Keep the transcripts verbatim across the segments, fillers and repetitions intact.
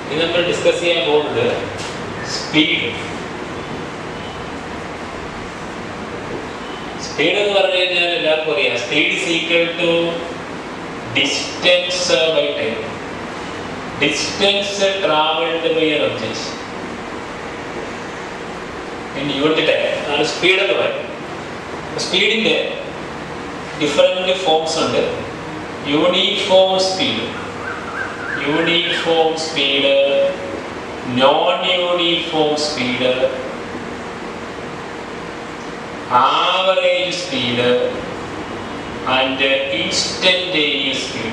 ഇനി നമ്മൾ ഡിസ്കസ് ചെയ്യാൻ പോകുന്നത് സ്പീഡ്. സ്പീഡ് എന്ന് പറഞ്ഞു കഴിഞ്ഞാൽ എല്ലാവർക്കും അറിയാം, speed is equal to distance by time. Distance travelled by an object in unit time ആണ് സ്പീഡ് എന്ന് പറയുന്നത്. സ്പീഡിന്റെ ഡിഫറെന്റ് ഫോംസ് ഉണ്ട്. Uniform speed, uniform speed, non uniform speed, average speed and instantaneous speed.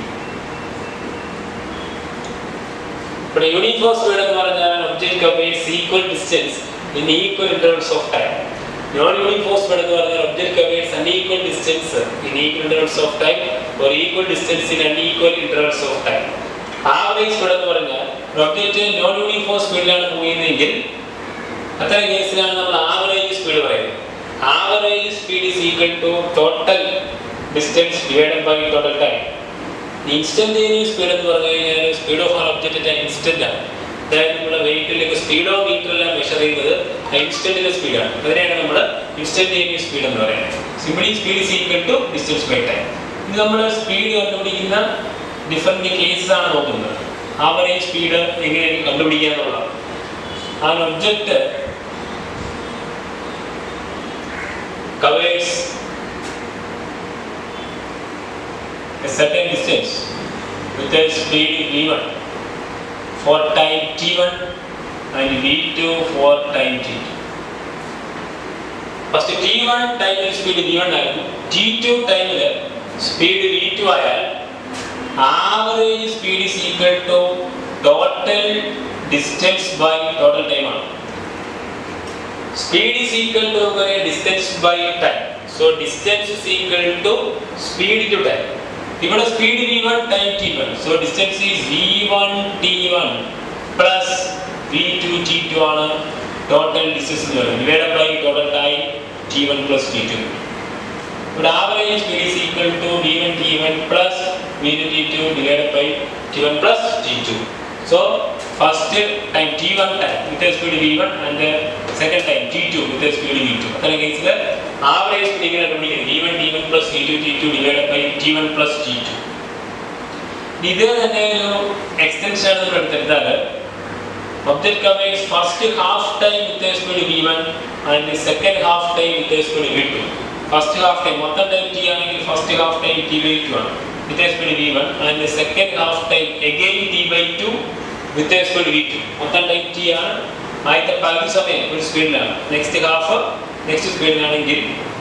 ഇവിടെ യൂണിഫോം സ്പീഡ് എന്ന് പറഞ്ഞാൽ object covers equal distance in equal intervals of time. Non-uniform speed എന്ന് പറഞ്ഞാൽ object covers unequal distance in equal intervals of time or equal distance in unequal intervals of time. Average speed എന്ന് പറഞ്ഞാൽ object non-uniform speedലാണ് പോകുന്നതെങ്കിൽ അത്തരം കേസിലാണ് നമ്മൾ average speed പറയുന്നത്. Average speed is equal to total distance divided by total time. Instantaneous speed എന്ന് പറഞ്ഞു കഴിഞ്ഞാൽ speed of an object instant ആണ്. അതായത് നമ്മുടെ വെഹിക്കിളിലേക്ക് സ്പീഡോ മീറ്ററെല്ലാം മെഷർ ചെയ്യുന്നത് ഇൻസ്റ്റന്റിന്റെ സ്പീഡാണ്. അതിനെയാണ് നമ്മൾ ഇൻസ്റ്റന്റേനിയസ് സ്പീഡ് എന്ന് പറയുന്നത്. Simply speed is equal to distance by time. ഇത് നമ്മൾ സ്പീഡ് കണ്ടുപിടിക്കുന്ന ഡിഫറെന്റ് കേസസ് ആണ് നോക്കുന്നത്. ആവറേജ് സ്പീഡ് എങ്ങനെയാണ് കണ്ടുപിടിക്കുക എന്നുള്ളതാണ്. ആ object covers a certain distance with a speed v one for time t one and v two for time t two. First t one time speed v one ആയിരുന്നു, t two time speed v two ആയാൽ average speed is equal to total distance by total time ആണ്. Speed is equal to distance by time. So distance is equal to speed to time. ഇവിടെ speed v one time t one. So distance is v one t one plus v two t two ആണ് total distance divided by total time t one plus t two. ഇവിടെ average speed is equal to v one t one plus v two t two divided by t one plus t two. So first time t one time with the speed v one and the second time t two with the speed v two. അത്തരം കേസിൽ average speed ഇങ്ങനെ കണ്ടുപിടിക്കുന്നത് v one t one plus v two t two divided by t one plus t two. ഇത് തന്നെ ഒരു extension ആണ് നമ്മൾ എടുത്തിരുന്നാൽ object covers first half time with the speed v one and the second half time with the speed v two. First half time മൊത്തം time t ആണെങ്കിൽ first half time t by two ആണ് with the speed v one and the second half time again t by two with the speed v two. മൊത്തം time t ആണ്. ആദ്യത്തെ പകുതി സമയം ഒരു സ്പീഡിലാണ്, നെക്സ്റ്റ് ഹാഫ് നെക്സ്റ്റ് സ്പീഡിലാണെങ്കിൽ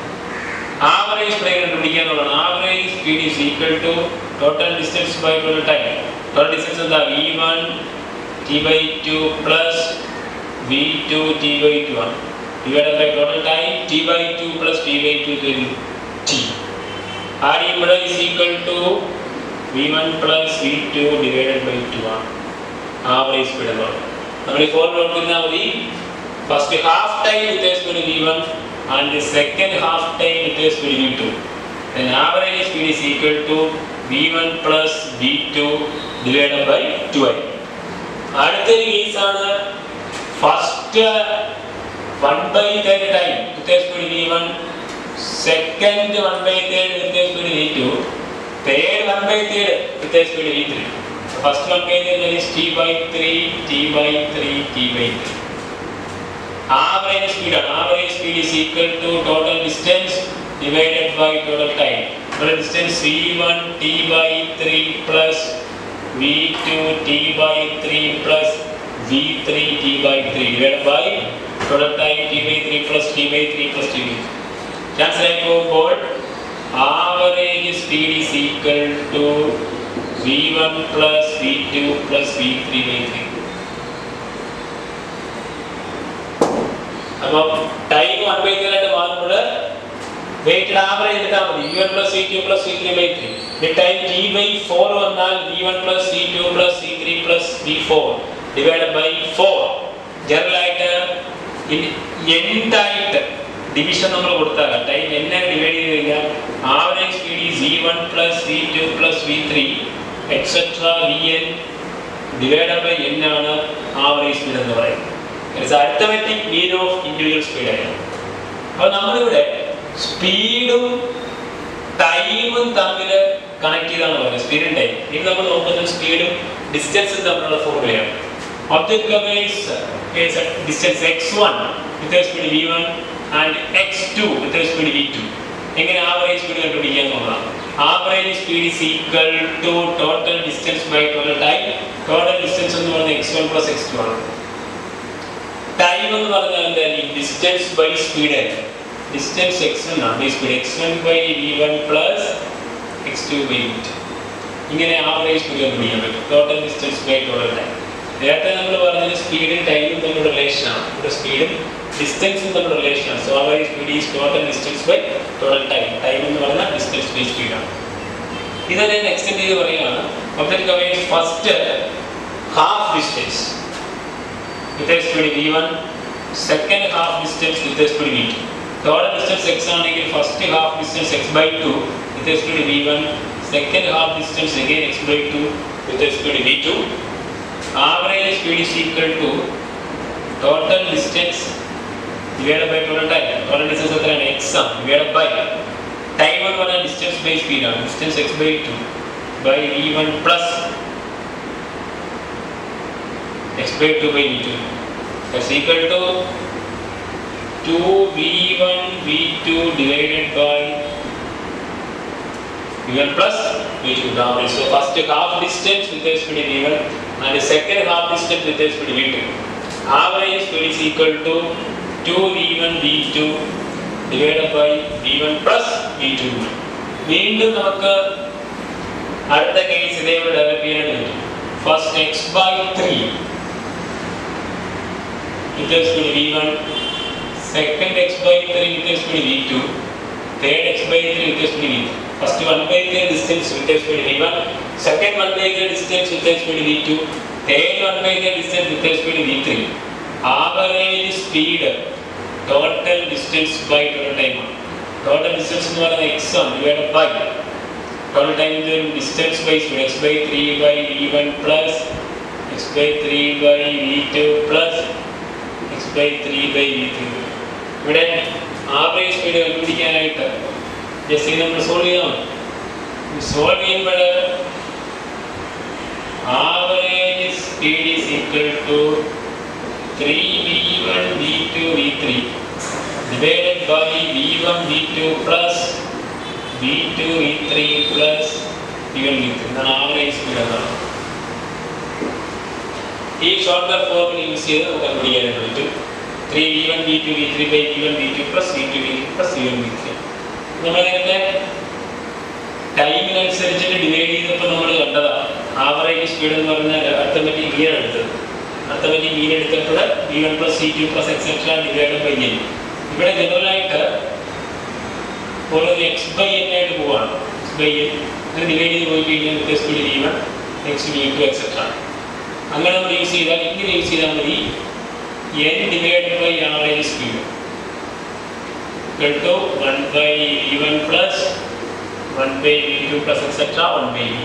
ആവറേജ് സ്പീഡ് കണ്ടുപിടിക്കുക എന്നുള്ളതാണ്. Average speed is equal to total distance by total time. Total distance എന്താ v one t by two plus v two t by two ആണ് divided by total time t by two plus t by two t. R ഇവിടെ is equal to v one plus v two divided by two ആണ് average speed എന്ന് പറയുന്നത്. നമ്മൾ ഈ formula നോക്കിയാൽ മതി. First half time with the speed v one and the second half time with the speed v two. Then average speed is equal to v one plus v two divided by two i. അടുത്തൊരു case ആണ് first one by third time with the speed v one, second one by third with the speed v two, third one by third with the speed v three. First one by third is t by three, t by three, t by three. Average speed, average speed is equal to total distance divided by total time. Total distance v one t by three plus v two t by three plus v three t by three divided by total time t by three plus t by three plus t by three. Cancel out. Average speed is equal to v one plus v two plus v three by three. അപ്പോൾ time one by three ആയിട്ട് മാറുമ്പോൾ weighted average എടുത്താൽ മതി. v one plus v two plus v three by three. ഈ time t by four വന്നാൽ v one plus v two plus v three plus v four divided by four. General ആയിട്ട് എന്തായിട്ട് division നമ്മൾ കൊടുത്താൽ time എന്നെ divide ചെയ്ത് കഴിഞ്ഞാൽ average speed is v one plus v two plus v three etc vn divided by n ആണ് average speed എന്ന് പറയുന്നത്. It is arithmetic mean of individual speed ആണ്. അപ്പോൾ നമ്മളിവിടെ സ്പീഡും ടൈമും തമ്മിൽ കണക്ട് ചെയ്താണ് പറയുന്നത്, സ്പീഡും ടൈം. ഇനി നമ്മൾ നോക്കുന്നത് സ്പീഡും ഡിസ്റ്റൻസും തമ്മിലുള്ള ഫോർമുലയാണ്. Object covers is distance x one with speed v one and x two with speed v two. എങ്ങനെ ആവറേജ് സ്പീഡ് കണ്ടുപിടിക്കാൻ നോക്കാം. Average speed is equal to total distance by total time. Total distance എന്ന് പറയുന്നത് x one plus x two ആണ്. Time എന്ന് പറഞ്ഞാൽ എന്തായാലും distance by speed ആണ്. ഡിസ്റ്റൻസ് x one ആണ്, speed x one by v one plus x two by v two. ഇങ്ങനെ average speed കണ്ടുപിടിക്കാൻ പറ്റും. Total distance by total time. നേരത്തെ നമ്മൾ പറഞ്ഞത് സ്പീഡും ടൈമും തമ്മിലുള്ള റിലേഷനാണ്. ഇവിടെ സ്പീഡും ഡിസ്റ്റൻസും തമ്മിലുള്ള റിലേഷനാണ്. So average speed is total distance by total time. Time എന്ന് പറഞ്ഞാൽ ഡിസ്റ്റൻസ് ബൈ സ്പീഡാണ്. ഇത് ഞാൻ എക്സ്റ്റെൻഡ് ചെയ്ത് പറയുകയാണ്. Object covers first half distance with speed v one, second half distance with speed v two. Total distance x ആണെങ്കിൽ first half distance x by two with speed v one, second half distance again x by two with speed v two. Average speed is equal to total distance divided by total time. Total distance is x divided by time one one distance by speed ആണ്. Distance x by two by v one plus x by two by v two. That's equal to two v one v two divided by v one plus v two average. So first half distance with the speed v one and the second half distance with the speed v two. Average speed is equal to two v one v two divided by v one plus v two. വീണ്ടും നമുക്ക് അടുത്ത case ഇതേപോലെ develop ചെയ്യാനായിട്ട് first x by three with the speed v one, second x by three with the speed v two, third x by three with the speed v three. First one by three distance with the speed v one, second one by three distance with the speed v two, third one by three distance with the speed v three. Average speed total distance by total time. Total distance എന്ന് പറയുന്നത് x one divided by total time distance by speed x by three by v one plus x by three by v two plus x by three by v three. ഇവിടെ average speed കണ്ടുപിടിക്കാനായിട്ട് just ഇത് നമ്മൾ solve ചെയ്യണം. Solve ചെയ്യുമ്പോൾ average speed is equal to three v one v two v three divided by v one v two plus v two v three plus v one v three. ഇതാണ് average speed എന്നാണ്. ഈ short cut formula use ചെയ്ത് നമുക്ക് കണ്ടുപിടിക്കാനായിട്ട് പറ്റും. Three v one v two v three by v one v two plus v two v three plus v one v three. നമ്മൾ നേരത്തെ ടൈമിനനുസരിച്ചിട്ട് divide ചെയ്തപ്പോൾ നമ്മൾ കണ്ടതാണ് ആവറേജ് സ്പീഡ് എന്ന് പറഞ്ഞാൽ അർത്ഥമെറ്റിക് മീൻ എടുത്തത്. അർത്ഥമെറ്റിക് മീൻ എടുത്തപ്പോൾ v one plus v two plus etcetera divide by n. ഇവിടെ ജനറലായിട്ട് ഓരോ എക്സ് ബൈ എൻ ആയിട്ട് പോവാണ്. എക്സ് ബൈ എൻ അങ്ങനെ ഡിവൈഡ് ചെയ്ത് പോയി കഴിഞ്ഞാൽ with speed v one x v two etcetera. അങ്ങനെ നമ്മൾ യൂസ് ചെയ്താൽ ഇങ്ങനെ യൂസ് ചെയ്താൽ മതി n divided by average speed equal to one by v one plus one by v two plus etc one by v.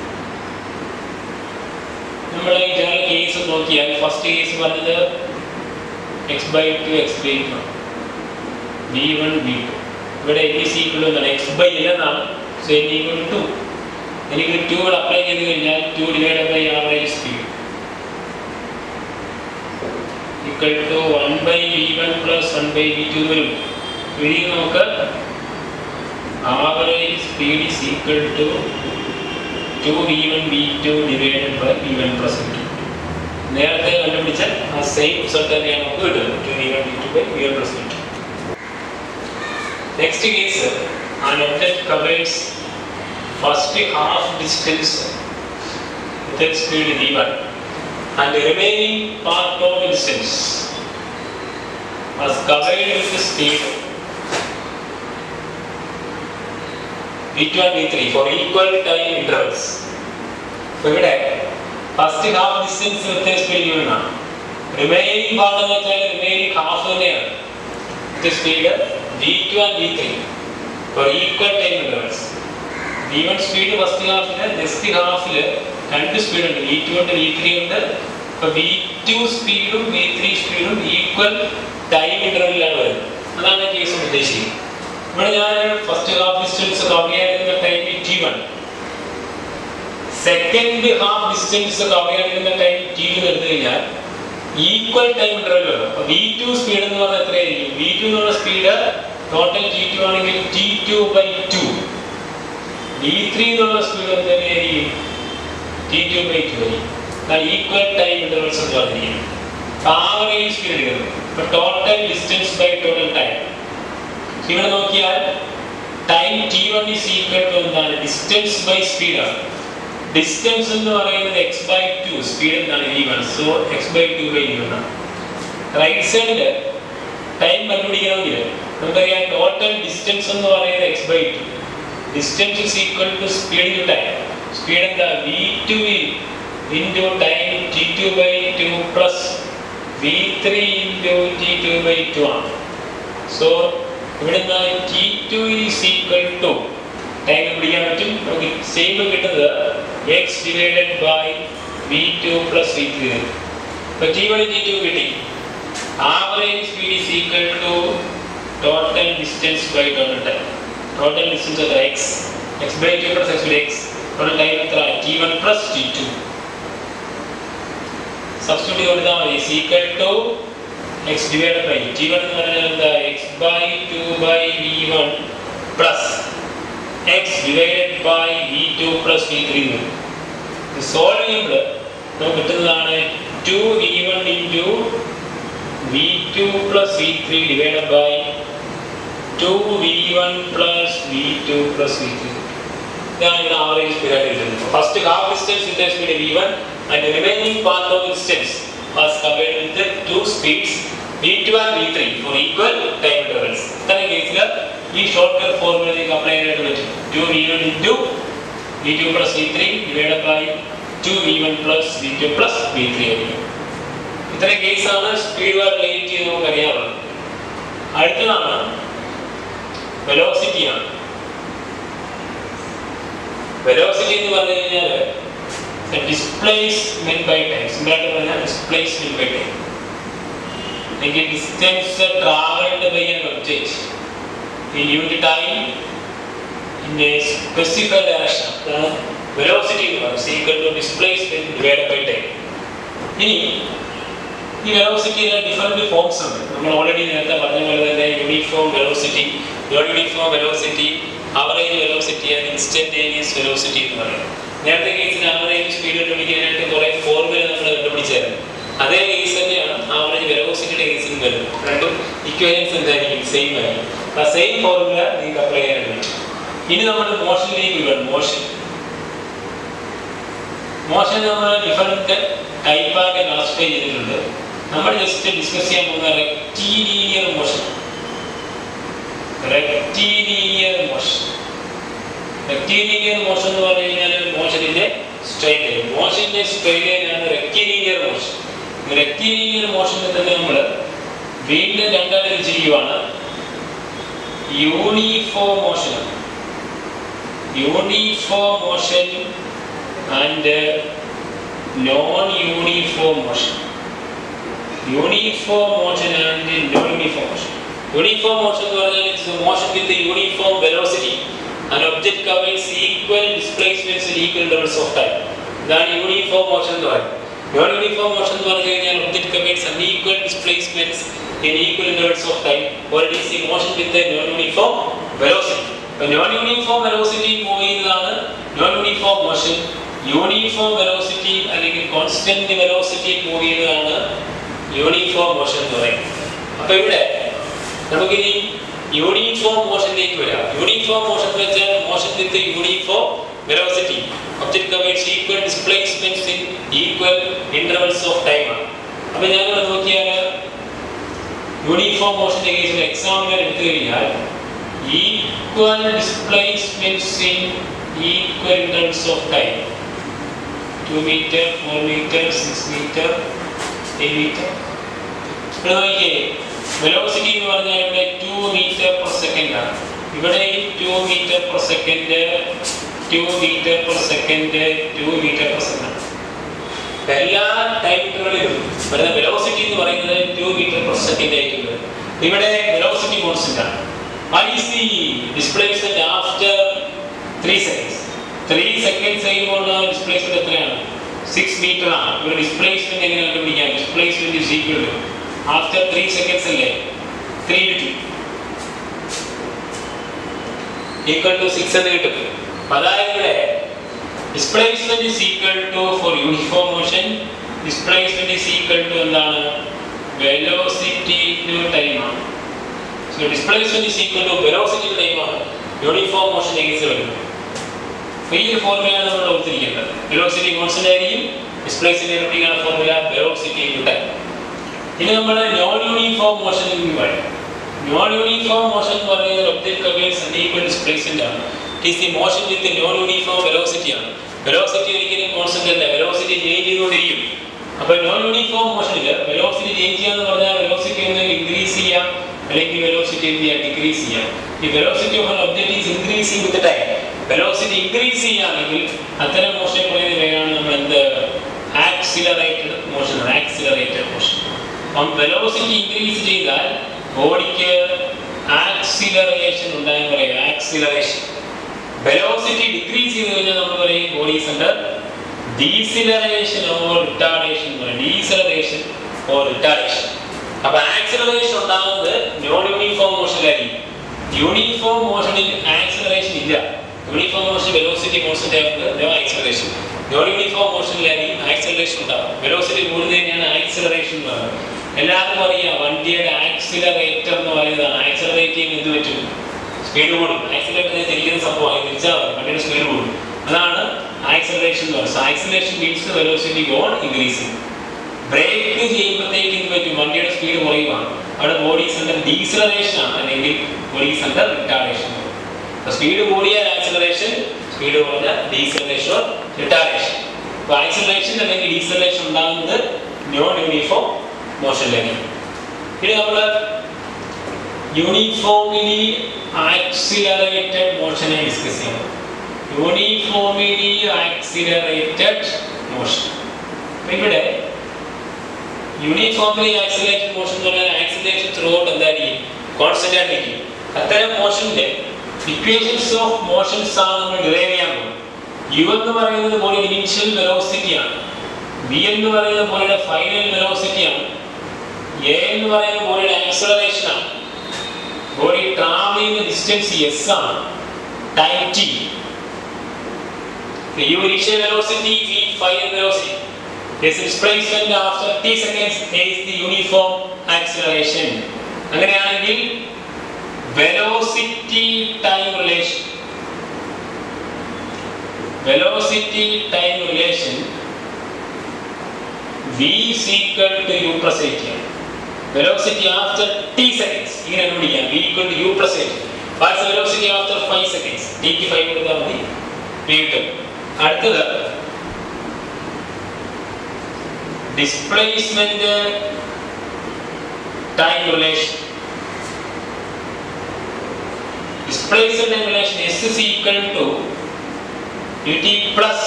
നമ്മൾ ഈ general case നോക്കിയാൽ first case പറഞ്ഞത് x by two x by two v one v two. ഇവിടെ n is equal to എന്താണ് x by n എന്നാണ്. So n equal to two. എനിക്ക് two കൂടെ apply ചെയ്ത് കഴിഞ്ഞാൽ two divided by average speed equal to one by v one plus one by v two വരും. ഇതിൽ നമുക്ക് average speed is equal to two v one v two divided by v one plus v two. നേരത്തെ കണ്ടുപിടിച്ച ആ same result തന്നെയാണ് നമുക്ക് കിട്ടുന്നത്. two v one v two by v one plus v two. Next case an object covers first half distance with speed v one and the remaining part of the distance was covered with the speed v two and v three for equal time intervals. So here first half distance with the speed v one, remaining part of the remaining half തന്നെയാണ് with the speed v two and v three for equal time intervals. v one speed first half ലെ next half ലെ രണ്ട് speed ഉണ്ട്, v two ഉണ്ട് v three ഉണ്ട്. അപ്പൊ v two സ്പീഡും v three സ്പീഡും ഈക്വൽ ടൈം ഇന്റർവെല്ലിലാണ് വരുന്നത്. അതാണ് കേസ് ഉദ്ദേശിക്കുന്നത്. ഇവിടെ ഞാൻ ഫസ്റ്റ് ഹാഫ് ഡിസ്റ്റൻസ് കവർ ചെയ്യാൻ time T one, second half distance cover ചെയ്യാൻ ടൈം ടി ടു എടുത്തു കഴിഞ്ഞാൽ ഈക്വൽ ടൈം ഇന്റർവെൽ വരും. അപ്പൊ വി ടു സ്പീഡ് എന്ന് പറഞ്ഞാൽ എത്രയായിരിക്കും? വി ടു എന്നുള്ള സ്പീഡ് ടോട്ടൽ ടി ടു ആണെങ്കിൽ t two by two. V three എന്നുള്ള സ്പീഡ് എത്രയായിരിക്കും? ടി ടു ബൈ ടു ആയിരിക്കും. ഈക്വൽ ടൈം ഇന്റർവെൽസ് എന്ന് പറഞ്ഞിരിക്കുന്നത്. ആവറേജ് സ്പീഡ് എടുക്കുന്നത്. ഇപ്പൊ total distance by total time. ഇവിടെ നോക്കിയാൽ time T one is equal to എന്താണ്? ഡിസ്റ്റൻസ് ബൈ സ്പീഡാണ്. ഡിസ്റ്റൻസ് എന്ന് പറയുന്നത് എക്സ് ബൈ ടു, സ്പീഡ് എന്താണ്? V one. So x by two by v one ആണ്. റൈറ്റ് സൈഡില് ടൈം കണ്ടുപിടിക്കണമെങ്കിൽ നമുക്കറിയാം ടോട്ടൽ ഡിസ്റ്റൻസ് എന്ന് പറയുന്നത് x by two. Distance is equal to speed to time. Speed എന്താ? V two into time T two by two plus v three into t two by two ആണ്. So ഇവിടുന്ന് t two is equal to time കണ്ടുപിടിക്കാൻ പറ്റും. നമുക്ക് same കിട്ടുന്നത് x divided by v two plus v three. ഇപ്പൊ t one T two കിട്ടി. Average speed is equal to total distance by total time. Total distance എത്ര? X. X by two plus x by x. Total time എത്ര? T one plus T two. Substitute കൊടുത്താൽ മതി. Is equal to x divided by T one എന്ന് പറഞ്ഞാൽ എന്താ? X by two by v one plus x divided by v two plus v three. സോൾവ് ചെയ്യുമ്പോൾ നമുക്ക് കിട്ടുന്നതാണ് two v one into v two plus v three divided by two v one plus v two plus v three. ഇതാണ് ഇവിടെ average speed ആയിട്ട് കിട്ടുന്നത്. First half distance with the speed v one and the remaining part of the distance was covered with the two speeds v two and v three for equal time intervals. ഇത്രയും കേസിൽ ഈ short cut ഫോർമുലയിലേക്ക് apply ചെയ്യാനായിട്ട് പറ്റും. Two v one into v two plus v three divided by two v one plus v two plus v three ആയിരിക്കും. ഇത്രയും കേസാണ് സ്പീഡുമായി relate ചെയ്ത് നമുക്ക് അറിയാറുള്ളത്. അടുത്തതാണ് വെലോസിറ്റി ആണ്. വെലോസിറ്റി എന്ന് പറഞ്ഞു കഴിഞ്ഞാൽ ഡിസ്പ്ലേസ്മെന്റ് ബൈ ടൈം. സിമ്പിളായിട്ട് പറഞ്ഞാൽ ഡിസ്പ്ലേസ്മെന്റ് ബൈ ടൈം അല്ലെങ്കിൽ distance travelled by an object in unit time in a specified direction. അതാണ് വെലോസിറ്റി എന്ന് പറയുന്നത്. is equal to displacement divided by time. ഇനി ഈ വെലോസിറ്റിയുടെ ഡിഫറെന്റ് ഫോംസ് ഉണ്ട്. നമ്മൾ ഓൾറെഡി നേരത്തെ പറഞ്ഞ പോലെ തന്നെ uniform velocity, non uniform velocity, average velocity and instantaneous velocity എന്ന് പറയുന്നത്. നേരത്തെ കേസിൽ ആവറേജ് സ്പീഡ് കണ്ടുപിടിക്കാനായിട്ട് കുറെ ഫോർമുല നമ്മൾ കണ്ടുപിടിച്ചായിരുന്നു. അതേ കേസ് തന്നെയാണ് ആവറേജ് വെലോസിറ്റിയുടെ കേസിലും വരുന്നത്. രണ്ടും ഇക്വേഷൻസ് എന്തായിരിക്കും? സെയിം ആയിരിക്കും. ആ സെയിം ഫോർമുല നിങ്ങൾക്ക് അപ്ലൈ ചെയ്യാനായിട്ട് പറ്റും. ഇനി നമ്മൾ മോഷനിലേക്ക് വരും. മോഷൻ മോഷൻ നമ്മൾ ഡിഫറെന്റ് ടൈപ്പായിട്ട് ക്ലാസിഫൈ ചെയ്തിട്ടുണ്ട്. നമ്മൾ ജസ്റ്റ് ഡിസ്കസ് ചെയ്യാൻ പോകുന്ന rectilinear motion. Rectilinear motion rectilinear motion എന്ന് പറഞ്ഞു കഴിഞ്ഞാൽ മോഷനിന്റെ സ്ട്രെയിറ്റ് ലൈൻ. മോഷന്റെ സ്ട്രെയിറ്റ് ലൈൻ ആണ് റെക്റ്റീലിനിയർ മോഷൻ. റെക്റ്റീലിനിയർ മോഷനെ തന്നെ നമ്മൾ വീണ്ടും രണ്ടായിട്ട് തിരിച്ചിരിക്കുകയാണ്. Uniform motion uniform motion and non uniform motion. Uniform motion and non uniform motion. Uniform motion എന്ന് പറഞ്ഞാൽ it's a motion with uniform velocity and object covers equal displacements in equal intervals of time. ഇതാണ് uniform motion എന്ന് പറയുന്നത്. Non uniform motion എന്ന് പറഞ്ഞു കഴിഞ്ഞാൽ object covers unequal displacements in equal intervals of time, or it is in motion with a non-uniform velocity. A non-uniform velocity move ചെയ്യുന്നതാണ് non uniform motion. Uniform velocity അല്ലെങ്കിൽ constant velocity move ചെയ്യുന്നതാണ് uniform motion എന്ന് പറയുന്നത്. അപ്പൊ ഇവിടെ നമുക്കിനി uniform മോഷനിലേക്ക് വരാം. Uniform motion എന്ന് വെച്ചാൽ motion with uniform velocity, object covers equal displacements in equal intervals of time ആണ്. അപ്പൊ ഞാനിവിടെ നോക്കിയാൽ യൂണിഫോം മോഷന്റെ കേസിൽ എക്സാമ്പിൾ എടുത്തു കഴിഞ്ഞാൽ equal displacements in equal intervals of time, two metre, four metre, six metre, eight metre. ഇവിടെ നോക്കിയേ വെലോസിറ്റി എന്ന് പറഞ്ഞാൽ ഇവിടെ ടു മീറ്റർ പെർ സെക്കൻഡ് ആണ്. ഇവിടെ two metre per second two meter per second, two meter per second. എല്ലാ time ഇന്റർവെല്ലിലും വരുന്ന വെലോസിറ്റി എന്ന് പറയുന്നത് two meter per second ആയിട്ടുണ്ട്. ഇവിടെ വെലോസിറ്റി കോൺസ്റ്റന്റ് ആണ്. What is the displacement after three seconds? three seconds കഴിയുമ്പോൾ ഡിസ്പ്ലേസ്മെന്റ് എത്രയാണ്? six meter ആണ്. ഇവിടെ ഡിസ്പ്ലേസ്മെന്റ് എങ്ങനെ കണ്ടുപിടിക്കാം? Displacement is equal to after three seconds അല്ലേ three into two equal to six എന്ന് കിട്ടും. അതായത് ഇവിടെ displacement is equal to for uniform motion, displacement is equal to എന്താണ്? velocity into time ആണ്. So displacement is equal to velocity into time ആണ്. uniform motion എങ്ങനെ വരും? ഈ ഒരു ഫോർമുലയാണ് നമ്മൾ ഓർത്തിരിക്കേണ്ടത്. velocity constant ആയിരിക്കും, displacement കണ്ടുപിടിക്കാനുള്ള ഫോർമുല velocity into time. ഇനി നമ്മൾ നോൺ യൂണിഫോം മോഷനിലേക്ക് വരാം. നോൺ യൂണിഫോം മോഷൻ എന്ന് പറയുന്നത് ഒബ്ജക്റ്റ് കവേഴ്സ് അൺഈക്വൽ ഡിസ്പ്ലേസ്മെന്റ് ആണ്. It is the motion with non uniform velocity ആണ്. വെലോസിറ്റി ഒരിക്കലും കോൺസ്റ്റന്റ് അല്ല, വെലോസിറ്റി ചേഞ്ച് ചെയ്തുകൊണ്ടിരിക്കും. അപ്പോൾ നോൺ യൂണിഫോം മോഷനിൽ വെലോസിറ്റി ചേഞ്ച് ചെയ്യാന്ന് പറഞ്ഞാൽ വെലോസിറ്റി ഒന്ന് ഇൻക്രീസ് ചെയ്യാം അല്ലെങ്കിൽ വെലോസിറ്റി എന്ത് ചെയ്യാം ഡിക്രീസ് ചെയ്യാം. ഈ velocity of an object is increasing with time. Velocity increase ചെയ്യുകയാണെങ്കിൽ അത്തരം മോഷൻ പറയുന്ന പേരാണ് നമ്മൾ എന്ത് ആക്സിലറേറ്റഡ് മോഷൻ. Accelerated motion. അപ്പം വെലോസിറ്റി ഇൻക്രീസ് ചെയ്താൽ ബോഡിക്ക് ആക്സിലറേഷൻ ഉണ്ടായെന്ന് പറയും. ആക്സിലറേഷൻ. വെലോസിറ്റി ഡിക്രീസ് ചെയ്ത് കഴിഞ്ഞാൽ നമ്മൾ പറയും body is under deceleration or retardation. Deceleration or retardation. അപ്പൊ ആക്സിലറേഷൻ ഉണ്ടാകുന്നത് നോൺ യൂണിഫോം മോഷനിലായിരിക്കും. യൂണിഫോം മോഷനിൽ ആക്സിലറേഷൻ ഇല്ല. യൂണിഫോം മോഷൻ വെലോസിറ്റി കോൺസ്റ്റന്റ് ആകുന്നത് നോ ആക്സിലറേഷൻ. നോൺ യൂണിഫോം മോഷനിലായിരിക്കും ആക്സിലറേഷൻ ഉണ്ടാകും. വെലോസിറ്റി കൂടുതലാണ് ആക്സിലറേഷൻ എന്ന് പറയുന്നത്. എല്ലാവർക്കും അറിയാം വണ്ടിയുടെ ആക്സിലറേറ്റർ എന്ന് പറയുന്നതാണ്. ആക്സിലറേറ്റ് ചെയ്യുമ്പോൾ എന്ത് പറ്റും? സ്പീഡ് കൂടും. ആക്സിലറേറ്റർ തിരിക്കുന്ന സംഭവം തിരിച്ചാൽ മതി, വണ്ടിയുടെ സ്പീഡ് കൂടും. അതാണ് ആക്സിലറേഷൻ എന്ന് പറയുന്നത്. Acceleration means velocity gone increasing. Brake ചെയ്യുമ്പോഴത്തേക്ക് എന്ത് പറ്റും? വണ്ടിയുടെ സ്പീഡ് കുറയുവാണ്. അവിടെ ബോഡീസ് അണ്ടർ ഡീസിലറേഷൻ ആണ്, അല്ലെങ്കിൽ ബോഡീസ് അണ്ടർ റിട്ടാർഡേഷൻ. സ്പീഡ് കൂടിയാൽ ആക്സിലറേഷൻ, സ്പീഡ് കുറഞ്ഞാൽ ഡീസിലറേഷൻ ഓർ റിട്ടാർഡേഷൻ. അപ്പോൾ ആക്സിലറേഷൻ അല്ലെങ്കിൽ ഡീസിലറേഷൻ ഉണ്ടാകുന്നത് നോൺ യൂണിഫോം മോഷനിലേക്ക്. ഇനി നമ്മൾ യൂണിഫോമിലി ആക്സിലറേറ്റഡ് മോഷനെ ഡിസ്കസ് ചെയ്യണം. Uniformly accelerated motion. ഇവിടെ യൂണിഫോമിലി ആക്സിലറേറ്റഡ് മോഷൻ എന്ന് പറഞ്ഞാൽ ആക്സിലറേഷൻ ത്രൂ ഔട്ട് എന്തായിരിക്കും? കോൺസ്റ്റന്റ് ആയിരിക്കും. അത്തരം മോഷന്റെ ഇക്വേഷൻസ് ഓഫ് മോഷൻസ് ആണ് നമ്മൾ ഡിറൈവ് ചെയ്യാൻ പോകുന്നത്. യു എന്ന് പറയുന്നത് ബോഡിയുടെ ഇനിഷ്യൽ വെലോസിറ്റി ആണ്. വി എന്ന് പറയുന്നത് ബോഡിയുടെ ഫൈനൽ വെലോസിറ്റി ആണ്. എ എന്ന് പറയുന്നത് ബോഡിയുടെ ആക്സിലറേഷൻ ആണ്. ബോഡി ട്രാവൽ ചെയ്യുന്ന ഡിസ്റ്റൻസ് എസ് ആണ്. Time T. The initial velocity is the final velocity. This displacement after t seconds is the uniform acceleration. അങ്ങനെയാണെങ്കിൽ velocity time relation velocity time relation v is equal to u plus at. Velocity after t seconds ഇങ്ങനെ കണ്ടുപിടിക്കാം. v equal to u plus at. What's the velocity after five seconds? t ക്ക് five കൊടുത്താൽ മതി, v കിട്ടും. അടുത്തത് displacement time relation. Displacement time relation s is equal to ut plus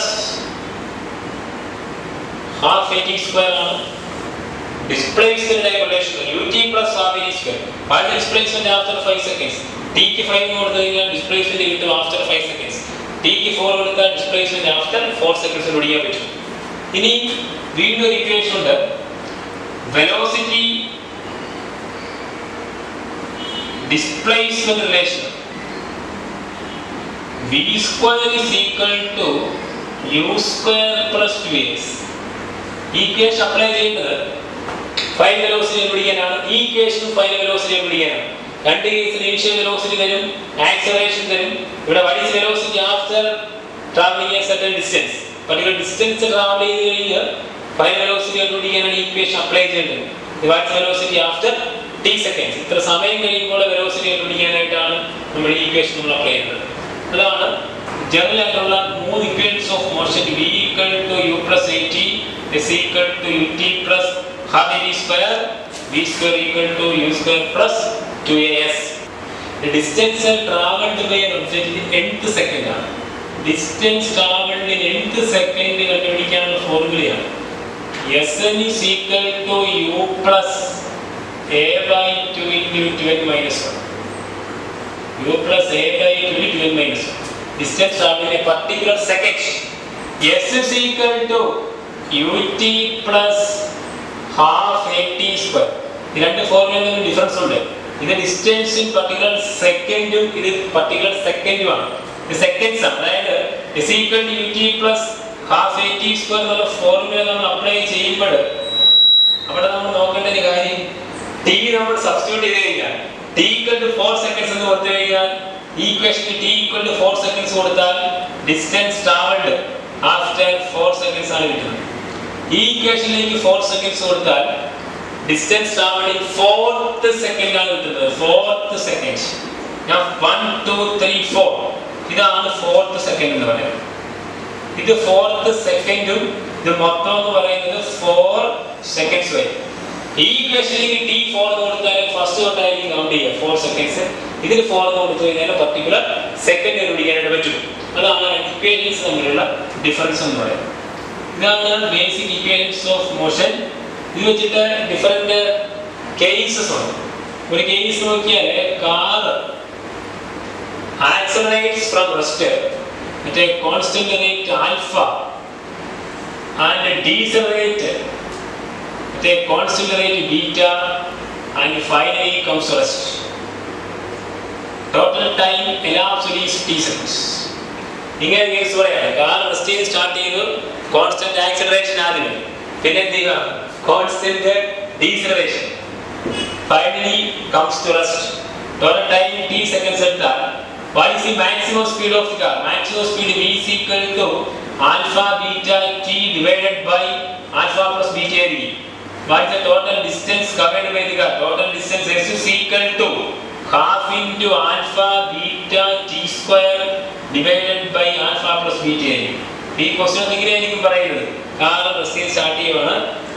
half at square ആണ്. Displacement time relation ut plus half at square. What is displacement after five seconds? t ക്ക് five കൊടുത്തു കഴിഞ്ഞാൽ displacement കിട്ടും after five seconds. t ക്ക് four കൊടുത്താൽ displacement after four seconds കണ്ടുപിടിക്കാൻ പറ്റും. ഇനി വീണ്ടും ഒരു ഇക്വേഷൻ ഉണ്ട്. Velocity displacement relation v square is equal to u square plus two x. ഈ ഇക്വേഷൻ അപ്ലൈ ചെയ്യുന്നത് ഫൈനൽ വെലോസിറ്റി കണ്ടുപിടിക്കാനാണ്. ഈ ഇക്വേഷനും ഫൈനൽ വെലോസിറ്റി കണ്ടുപിടിക്കാനാണ്. രണ്ട് കേസിൽ ഇനിഷ്യൽ വെലോസിറ്റി തരും, ആക്സിലറേഷൻ തരും. ഇവിടെ what is velocity after traveling a certain distance? particular distance travel ചെയ്ത് കഴിഞ്ഞാൽ ഫൈനൽ വെലോസിറ്റി കണ്ടുപിടിക്കാനാണ് ഈ ഇക്വേഷൻ അപ്ലൈ ചെയ്യേണ്ടത്. what is velocity after t seconds? ഇത്ര സമയം കഴിയുമ്പോൾ വെലോസിറ്റി കണ്ടുപിടിക്കാനായിട്ടാണ് നമ്മൾ ഈ ഇക്വേഷൻ നമ്മൾ അപ്ലൈ ചെയ്യുന്നത്. അതാണ് ജനറൽ ആയിട്ടുള്ള മൂന്ന് equations of motion. v equal to u plus at, s equal to ut plus half at square, v square equal to u square plus two a s. The distance traveled by an object in nth second ആണ്. Distance travelled in nth second കണ്ടുപിടിക്കാനുള്ള ഫോർമുലയാണ് Sn is equal to u plus a by two into twelve minus one. U plus a by two into twelve minus one. Distance traveled in a particular second. S is equal to ut plus half at square. The two formulas are different. This distance in particular second, this is particular second one. The second sum is equal to ut plus half at square എന്നുള്ള formula നമ്മൾ apply ചെയ്യുമ്പോൾ അവിടെ നമ്മൾ നോക്കേണ്ട ഒരു കാര്യം t നമ്മൾ substitute ചെയ്ത് കഴിഞ്ഞാൽ t equal to four seconds എന്ന് കൊടുത്തു കഴിഞ്ഞാൽ ഈക്വേഷനിൽ t equal to four seconds കൊടുത്താൽ distance travelled after four seconds ആണ് കിട്ടുന്നത്. ഈ ഈക്വേഷനിലേക്ക് four seconds കൊടുത്താൽ distance travelled in fourth second ആണ് കിട്ടുന്നത്. fourth second. ഞാൻ one two three four ഇതാണ് fourth second എന്ന് പറയുന്നത്. ഇത് fourth സെക്കൻഡും ഇത് മൊത്തം എന്ന് പറയുന്നത് four seconds വരെ. ഈ ഇക്വേഷനിലേക്ക് t four എന്ന് കൊടുത്താൽ ഫസ്റ്റ് തൊട്ടായിരിക്കും കൗണ്ട് ചെയ്യുക four seconds. ഇതിൽ four എന്ന് കൊടുത്തു കഴിഞ്ഞാൽ പർട്ടിക്കുലർ സെക്കൻഡ് കണ്ടുപിടിക്കാനായിട്ട് പറ്റും. അതാണ് ഇക്വേഷൻസ് തമ്മിലുള്ള ഡിഫറൻസ് എന്ന് പറയുന്നത്. ഇതാണ് ബേസിക് ഇക്വേഷൻസ് ഓഫ് മോഷൻ. ഇത് വെച്ചിട്ട് ഡിഫറെന്റ് കേസസ് ഉണ്ട്. ഒരു കേസ് നോക്കിയാൽ car accelerates from rest at a constant rate alpha and decelerate at a constant rate beta and finally comes to rest. Total time elapsed is t seconds. ഇങ്ങനെ case പറയാം. Car rest ചെയ്ത് start ചെയ്തു, constant acceleration ആദ്യം, പിന്നെ എന്ത് ചെയ്യുക constant deceleration, finally comes to rest. Total time t seconds എടുത്താൽ what is the maximum speed of the car? Maximum speed v is equal to alpha beta t divided by alpha plus beta d. What is the total distance covered by the car? Total distance s is equal to half into alpha beta t square divided by alpha plus beta d. ഈ question എങ്ങനെയായിരിക്കും പറയുന്നത്? Car rest start ചെയ്യുവാണ്,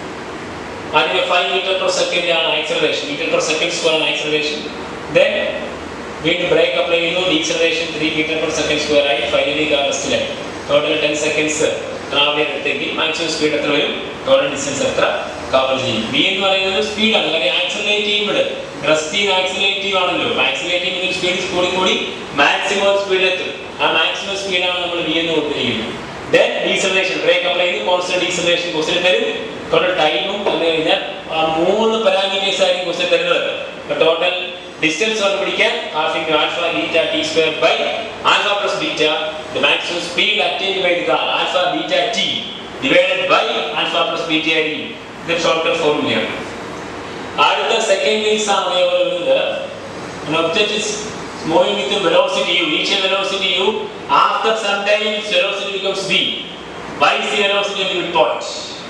അതിന് five meter per second ആണ് acceleration, meter per second square ആണ് acceleration. Then വീണ്ടും brake apply ചെയ്യുന്നു, deceleration three meter per second square ആയി, ഫൈനലി കാർ റെസ്റ്റിലായി. ടോട്ടൽ ten seconds ട്രാവൽ ചെയ്തെങ്കിൽ മാക്സിമം സ്പീഡ് എത്ര വരും, ടോട്ടൽ ഡിസ്റ്റൻസ് എത്ര കവർ ചെയ്യും. v എന്ന് പറയുന്നത് സ്പീഡാണ്. കാര്യം ആക്സിലറേറ്റ് ചെയ്യുമ്പോൾ റെസ്റ്റ് ചെയ്ത് ആക്സിലറേറ്റീവ് ആണല്ലോ. ആക്സിലറേറ്റ് ചെയ്യുമ്പോൾ സ്പീഡ് കൂടി കൂടി മാക്സിമം സ്പീഡ് എത്തും. ആ മാക്സിമം സ്പീഡാണ് നമ്മൾ v എന്ന് കൊടുത്തിരിക്കുന്നത്. ദെൻ ഡീസലറേഷൻ, ബ്രേക്ക് അപ്ലൈ ചെയ്ത് കോൺസ്റ്റന്റ് ഡീസലറേഷൻ ക്വസ്റ്റ്യൻ തരും. ടോട്ടൽ ടൈമും തന്നു കഴിഞ്ഞാൽ ആ മൂന്ന് പാരാമീറ്റേഴ്സ് ആയിരിക്കും ക്വസ്റ്റ്യൻ തരുന്നത്. ടോട്ടൽ distance on പിടിക്കാൻ half into alpha beta t square by alpha plus beta, the maximum speed attained by the car alpha beta t divided by alpha plus beta d. The shortcut formula. അടുത്ത second case ആണ് അതേപോലെ വരുന്നത്. an object is moving with the velocity u, initial velocity u, after some time its velocity becomes v. Why is the velocity of the midpoint?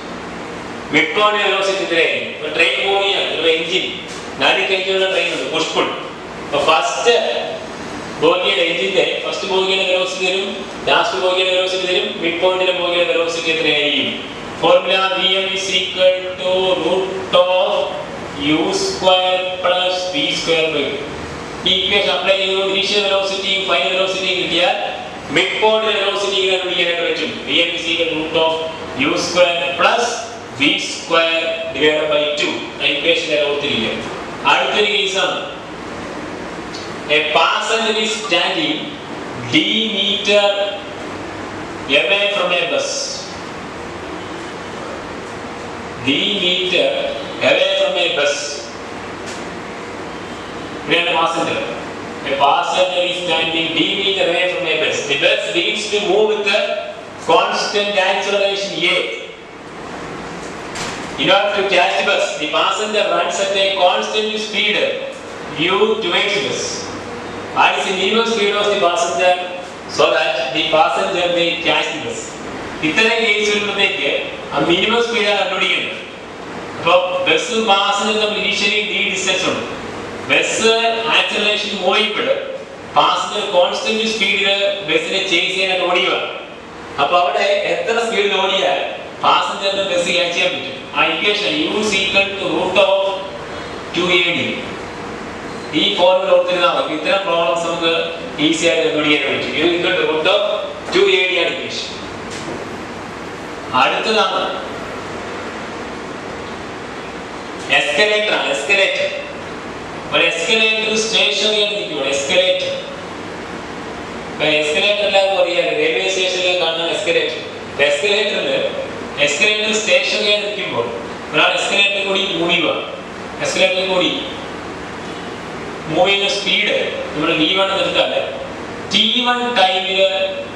Midpoint velocity train, a train moving an engine നാലിക്കഴിഞ്ഞുള്ള train ഉണ്ട്, push pull. അപ്പോൾ first ബോഗിയുടെ എഞ്ചിൻ്റെ first ബോഗിയുടെ velocity തരും, last ബോഗിയുടെ velocity തരും, mid പോയിന്റിലെ ബോഗിയുടെ വെലോസിറ്റി എത്രയായിരിക്കും? Formula V M is equal to root of U square plus V square by. ഈ ഇക്വേഷൻ അപ്ലൈ ചെയ്യുമ്പോൾ ഇനീഷ്യൽ വെലോസിറ്റിയും ഫൈനൽ വെലോസിറ്റിയും കിട്ടിയാൽ മിഡ് പോയിന്റിലെ വെലോസിറ്റി കണ്ടുപിടിക്കാനായിട്ട് പറ്റും. V M is equal root of U square plus V square divided by two. ഇക്വേഷൻ്റെ ഓർത്തിരിക്കുക. അടുത്തൊരു കേസാണ്. A passenger is standing d meter away from a bus. D meter away from a bus. Where a passenger? A passenger is standing d meter away from a bus. The bus begins to move with a constant acceleration a. In order to catch the bus, the passenger runs at a constant speed u towards the bus. What is the minimum speed of the passenger so that the passenger may catch the bus? ഇത്തരം കേസുകളിലേക്ക് ആ minimum സ്പീഡാണ് കണ്ടുപിടിക്കുന്നത്. അപ്പോൾ bus passenger തമ്മിൽ initially D distance ഉണ്ട്. Bus acceleration move ചെയ്യുമ്പോൾ passenger constant സ്പീഡിൽ ബസ്സിനെ ചേസ് ചെയ്യാനായിട്ട് ഓടിയുകയാണ്. അപ്പോൾ അവിടെ എത്ര സ്പീഡിൽ ഓടിയാൽ പാസഞ്ചറിന് ബസ് ക്യാച്ച് ചെയ്യാൻ പറ്റും? ആ equation u is equal to root of two a d. ഈ ഫോർമുല ഓർത്തിരുന്നാൽ മതി. ഇത്തരം പ്രോബ്ലംസ് നമുക്ക് ഈസി ആയിട്ട് കണ്ടുപിടിക്കാൻ പറ്റും. u is equal to root of two A D ആണ് ഇക്വേഷൻ. അടുത്തതാണ് എസ്കലേറ്റർ ആണ്. എസ്കലേറ്റർ ഒരു എസ്കലേറ്റർ സ്റ്റേഷനറി ആണ് നിൽക്കുന്നത്. എസ്കലേറ്റർ എസ്കലേറ്റർ എല്ലാവർക്കും അറിയാം, റെയിൽവേ സ്റ്റേഷനിൽ കാണുന്ന എസ്കലേറ്റർ. എസ്കലേറ്ററിൽ എസ്കലേറ്റർ സ്റ്റേഷനറി ആയി നിൽക്കുമ്പോൾ ഒരാൾ എസ്കലേറ്ററിൽ കൂടി മൂവ് ചെയ്യുക. എസ്കലേറ്ററിൽ കൂടി മൂവ് ചെയ്യുന്ന സ്പീഡ് നമ്മൾ വി വൺ എടുത്താൽ ടി വൺ ടൈമില്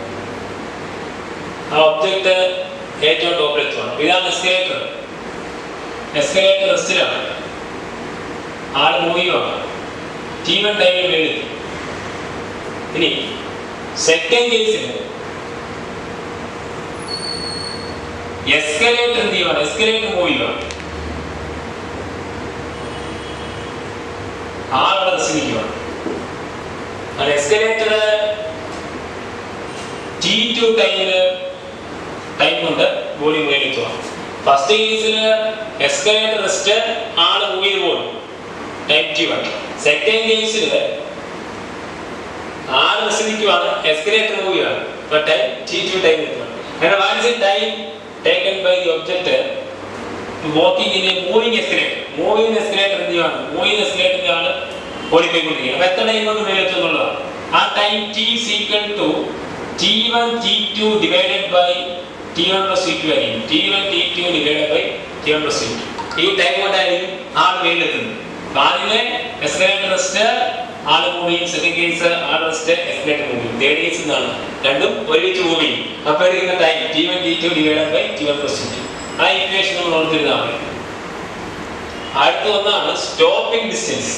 ആ ഒബ്ജക്റ്റ് ഏറ്റവും ടോപ്പിലെത്തുവാണ്. ഇതാണ് എസ്കലേറ്റർ. എസ്കലേറ്റർ റെസ്റ്റിലാണ്, ആൾ മൂവ് ചെയ്യുവാണ്, ടി വൺ ടൈമിൽ വേണ്ടി. ഇനി സെക്കൻഡ് കേസിൽ എസ്കലേറ്റർ എന്ത് ചെയ്യുവാണ്? എസ്കലേറ്റർ മൂവ് ചെയ്യുവാണ്, ആളുടെ റെസ്റ്റിനിക്കുവാണ്. എസ്കലേറ്റർ ടി ടു ടൈമില് ടൈം കൊണ്ട് ബോഡി മുകളിലെത്തുവാണ്. ഫസ്റ്റ് കേസിൽ എസ്കലേറ്റർ റെസ്റ്റ്, ആള് മൂവ് ചെയ്ത് പോകും, ടൈം ടി വൺ. സെക്കൻഡ് കേസിൽ ആള് റെസ്റ്റിനിക്കുവാണ്, എസ്കലേറ്റർ മൂവ് ചെയ്യുവാണ്, ടൈം ടി ടു ടൈം എത്തുവാണ്. അങ്ങനെ what is the time taken by the object walking in a moving escalator. Moving escalator എന്ത് ചെയ്യുവാണ്? മൂവിങ് എസ്കലേറ്ററിന്റെ ആണ് ഓടിപ്പോയിക്കൊണ്ടിരിക്കുന്നത്. അപ്പോൾ എത്ര ടൈം കൊണ്ട് മേലെത്തുന്നുള്ളതാണ്. ആ time T is equal to T one T two divided by T one plus T two ആയിരിക്കും. T one T two divided by T one plus T two. ഈ ടൈം കൊണ്ടായിരിക്കും ആൾ മേലെത്തുന്നത്. ആദ്യമേ എസ്കലേറ്റർ റെസ്റ്റ്, ആള് മൂവിങ്. സെക്കൻഡ് കേസ് ആൾ rest, escalator moving. Third case എന്നാണ് രണ്ടും ഒരുമിച്ച് മൂവ് ചെയ്യും. അപ്പോൾ എടുക്കുന്ന time T one T two divided by T one plus T two. ആ ഇക്വേഷൻ നമ്മൾ ഓർത്തിരുന്നാൽ മതി. അടുത്ത ഒന്നാണ് സ്റ്റോപ്പിംഗ് ഡിസ്റ്റൻസ്.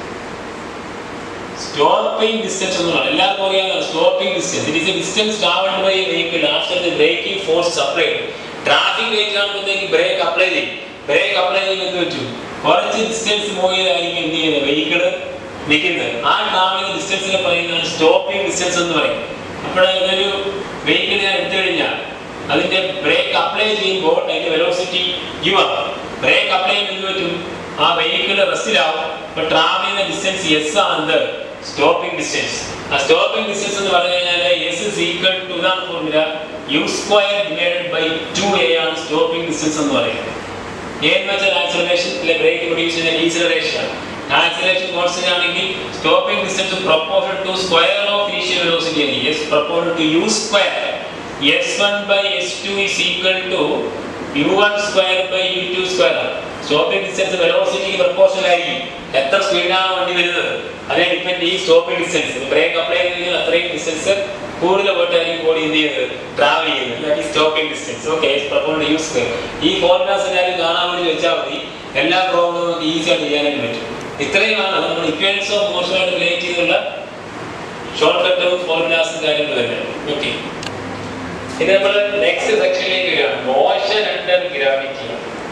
സ്റ്റോപ്പിംഗ് ഡിസ്റ്റൻസ് എന്നാണ് എല്ലാവർക്കും അറിയാവുന്നതാണ്. Stopping distance it is a distance travelled by a vehicle after the braking force applied. Traffic light കാണുമ്പോഴത്തേക്ക് ബ്രേക്ക് അപ്ലൈ ചെയ്യും. ബ്രേക്ക് അപ്ലൈ ചെയ്യുന്നത് വെച്ചു കുറച്ച് ഡിസ്റ്റൻസ് മൂവ് ചെയ്തായിരിക്കും എന്ത് ചെയ്യുന്നത്? വെഹിക്കിൾ നിൽക്കുന്നത്. ആ ട്രാവലിംഗ് ഡിസ്റ്റൻസിനെ പറയുന്നതാണ് സ്റ്റോപ്പിംഗ് ഡിസ്റ്റൻസ് എന്ന് പറയും. അപ്പോഴൊരു വെഹിക്കിൾ ഞാൻ എടുത്തു കഴിഞ്ഞാൽ അതിന്റെ ബ്രേക്ക് അപ്ലൈ ചെയ്യുമ്പോൾ അതിന്റെ വെലോസിറ്റി യു ആണ്. ബ്രേക്ക് അപ്ലൈ ചെയ്യുന്നത് പറ്റും, ആ വെഹിക്കിൾ റെസ്റ്റിലാവും. അപ്പൊ ട്രാവൽ ചെയ്യുന്ന ഡിസ്റ്റൻസ് എസ് ആണ് സ്റ്റോപ്പിംഗ് ഡിസ്റ്റൻസ്. ആ സ്റ്റോപ്പിംഗ് ഡിസ്റ്റൻസ് എന്ന് പറഞ്ഞു കഴിഞ്ഞാൽ എസ് ഇസ് ഈക്വൽ ടു ഇതാണ് formula, U square divided by two A ആണ് സ്റ്റോപ്പിംഗ് ഡിസ്റ്റൻസ് എന്ന് പറയുന്നത്. എ എന്ന് വെച്ചാൽ ആക്സിലറേഷൻ, അല്ലെ ബ്രേക്ക് പ്രൊഡ്യൂസ് ചെയ്യുന്ന ഡീസലറേഷൻ ആണ്. ആക്സിലറേഷൻ കോൺസ്റ്റന്റ് ആണെങ്കിൽ stopping distance proportional to square of initial velocity ആണ്. S proportional to U square. S one by S two is equal to U one square by U two square. Stopping distance വെലോസിറ്റിക്ക് proportional ആയിരിക്കും. എത്ര സ്പീഡിലാണ് വണ്ടി വരുന്നത് അതിനെ depend ഈ stopping distance. Break apply ചെയ്ത് അത്രയും ഡിസ്റ്റൻസ് കൂടുതൽ പോയിട്ടായിരിക്കും ബോഡി എന്ത് ചെയ്യുന്നത്? ട്രാവൽ ചെയ്യുന്നത്. That is stopping distance. Okay, proportional to U square. ഈ ഫോർമുലാസ് എല്ലാവരും കാണാൻ വേണ്ടി വെച്ചാൽ മതി. എല്ലാ പ്രോബ്ലവും നമുക്ക് ഈസി ആയിട്ട് ചെയ്യാനായിട്ട് പറ്റും. ഇത്രയുമാണ് നമ്മൾ ഇക്വേഷൻസ് ഓഫ് മോഷനുമായിട്ട് റിലേറ്റ് ചെയ്തുള്ള ഷോർട്ട് കട്ടും ഫോർമുലാസും കാര്യങ്ങൾ തന്നെയാണ്. ഓക്കെ, ഇനി നമ്മൾ നെക്സ്റ്റ് സെക്ഷനിലേക്ക് വരികയാണ്. Motion under gravity.